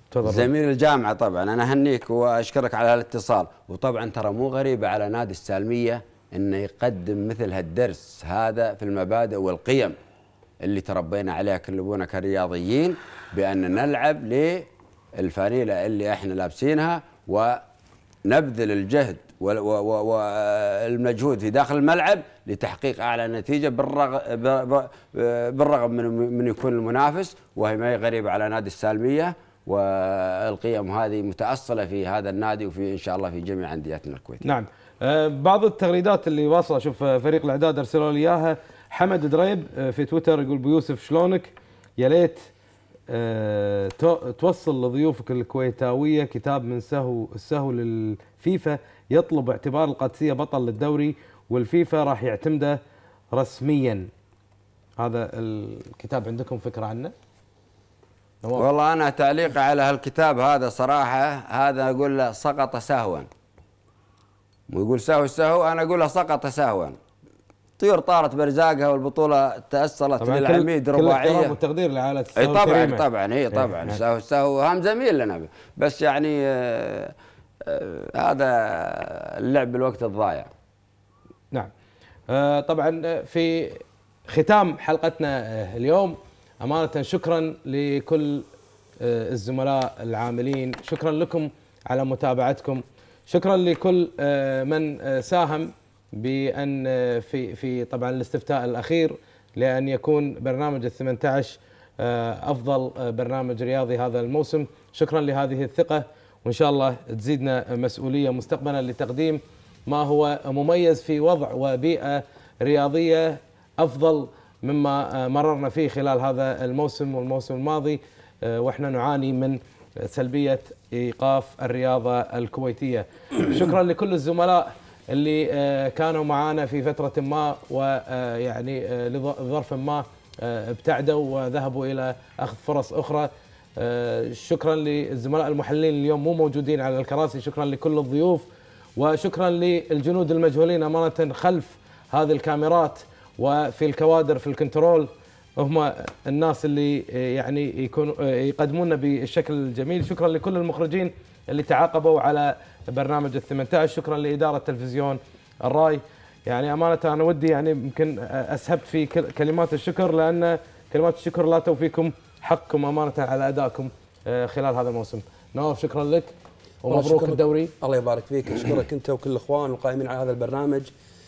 زميل الجامعة طبعا أنا أهنيك وأشكرك على هالاتصال. وطبعا ترى مو غريبة على نادي السالمية أنه يقدم مثل هالدرس هذا في المبادئ والقيم اللي تربينا عليها كلنا كرياضيين، بأن نلعب للفانيلة اللي احنا لابسينها ونبذل الجهد والمجهود في داخل الملعب لتحقيق أعلى نتيجة بالرغم, بالرغم من, من يكون المنافس. وهي ما هي غريبة على نادي السالمية، والقيم هذه متأصلة في هذا النادي وفي إن شاء الله في جميع أنديتنا الكويت. نعم. بعض التغريدات اللي واصلة، شوف فريق الإعداد أرسلوا لي إياها. حمد دريب في تويتر يقول: بيوسف شلونك؟ يا ليت توصل لضيوفك الكويتاوية كتاب من سهو السهو للفيفا يطلب اعتبار القادسية بطل للدوري، والفيفا راح يعتمده رسميا. هذا الكتاب عندكم فكرة عنه؟ والله أنا تعليق على هالكتاب هذا صراحة، هذا أقول له سقط سهوا، ويقول سهو السهو، أنا أقول له سقط سهوا. طيور طارت برزاقها والبطولة تأصلت للعميد رباعية. كل احترام والتقدير لعائلة السهو. اي طبعا طبعا اي طبعا السهو السهو هم زميل لنا، بس يعني آه آه هذا اللعب بالوقت الضايع. نعم. آه طبعا في ختام حلقتنا اليوم أمانة شكرا لكل آه الزملاء العاملين، شكرا لكم على متابعتكم، شكرا لكل آه من آه ساهم بأن في في طبعا الاستفتاء الأخير لأن يكون برنامج الثمانية عشر أفضل برنامج رياضي هذا الموسم. شكرا لهذه الثقة، وإن شاء الله تزيدنا مسؤولية مستقبلا لتقديم ما هو مميز في وضع وبيئة رياضية أفضل مما مررنا فيه خلال هذا الموسم والموسم الماضي، وإحنا نعاني من سلبية إيقاف الرياضة الكويتية. شكرا لكل الزملاء اللي كانوا معنا في فترة ما ويعني لظرف ما ابتعدوا وذهبوا إلى أخذ فرص أخرى. شكرا للزملاء المحللين اليوم مو موجودين على الكراسي، شكرا لكل الضيوف، وشكرا للجنود المجهولين أمانة خلف هذه الكاميرات وفي الكوادر في الكنترول، هم الناس اللي يعني يكونوا يقدمونا بالشكل الجميل. شكرا لكل المخرجين اللي تعاقبوا على برنامج الثمانية عشر، شكرا لإدارة تلفزيون الراي. يعني أمانة أنا ودي يعني يمكن أسهبت في كلمات الشكر، لأن كلمات الشكر لا توفيكم حقكم أمانة على أدائكم خلال هذا الموسم. نواف شكرا لك ومبروك الدوري. الله يبارك فيك، أشكرك أنت وكل الإخوان القائمين على هذا البرنامج،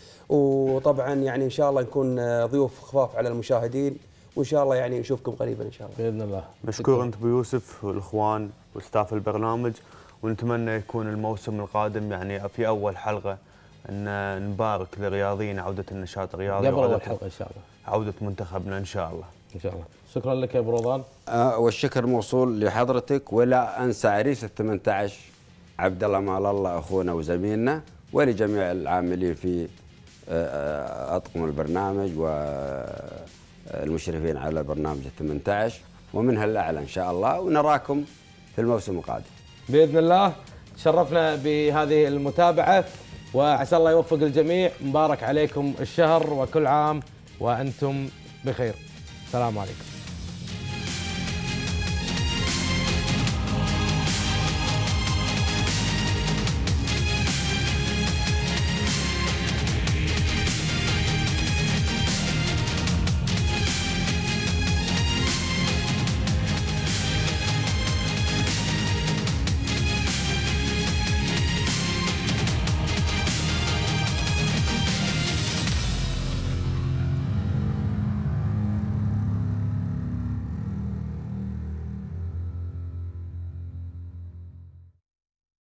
وطبعا يعني إن شاء الله نكون ضيوف خفاف على المشاهدين، وإن شاء الله يعني نشوفكم قريبا إن شاء الله بإذن الله. مشكور أنت بيوسف والإخوان وستاف البرنامج، ونتمنى يكون الموسم القادم يعني في أول حلقة أن نبارك لرياضيين عودة النشاط الرياضي قبل أول حلقة إن شاء الله، عودة منتخبنا إن شاء الله. إن شاء الله. شكرا لك يا أبو رضوان. آه والشكر موصول لحضرتك، ولا أنسى عريس الثمانية عشر عبد الله مال الله أخونا وزميلنا، ولجميع العاملين في آه أطقم البرنامج والمشرفين على برنامج الثمانية عشر، ومنها الأعلى إن شاء الله، ونراكم في الموسم القادم بإذن الله. تشرفنا بهذه المتابعة، وعسى الله يوفق الجميع. مبارك عليكم الشهر، وكل عام وأنتم بخير. السلام عليكم.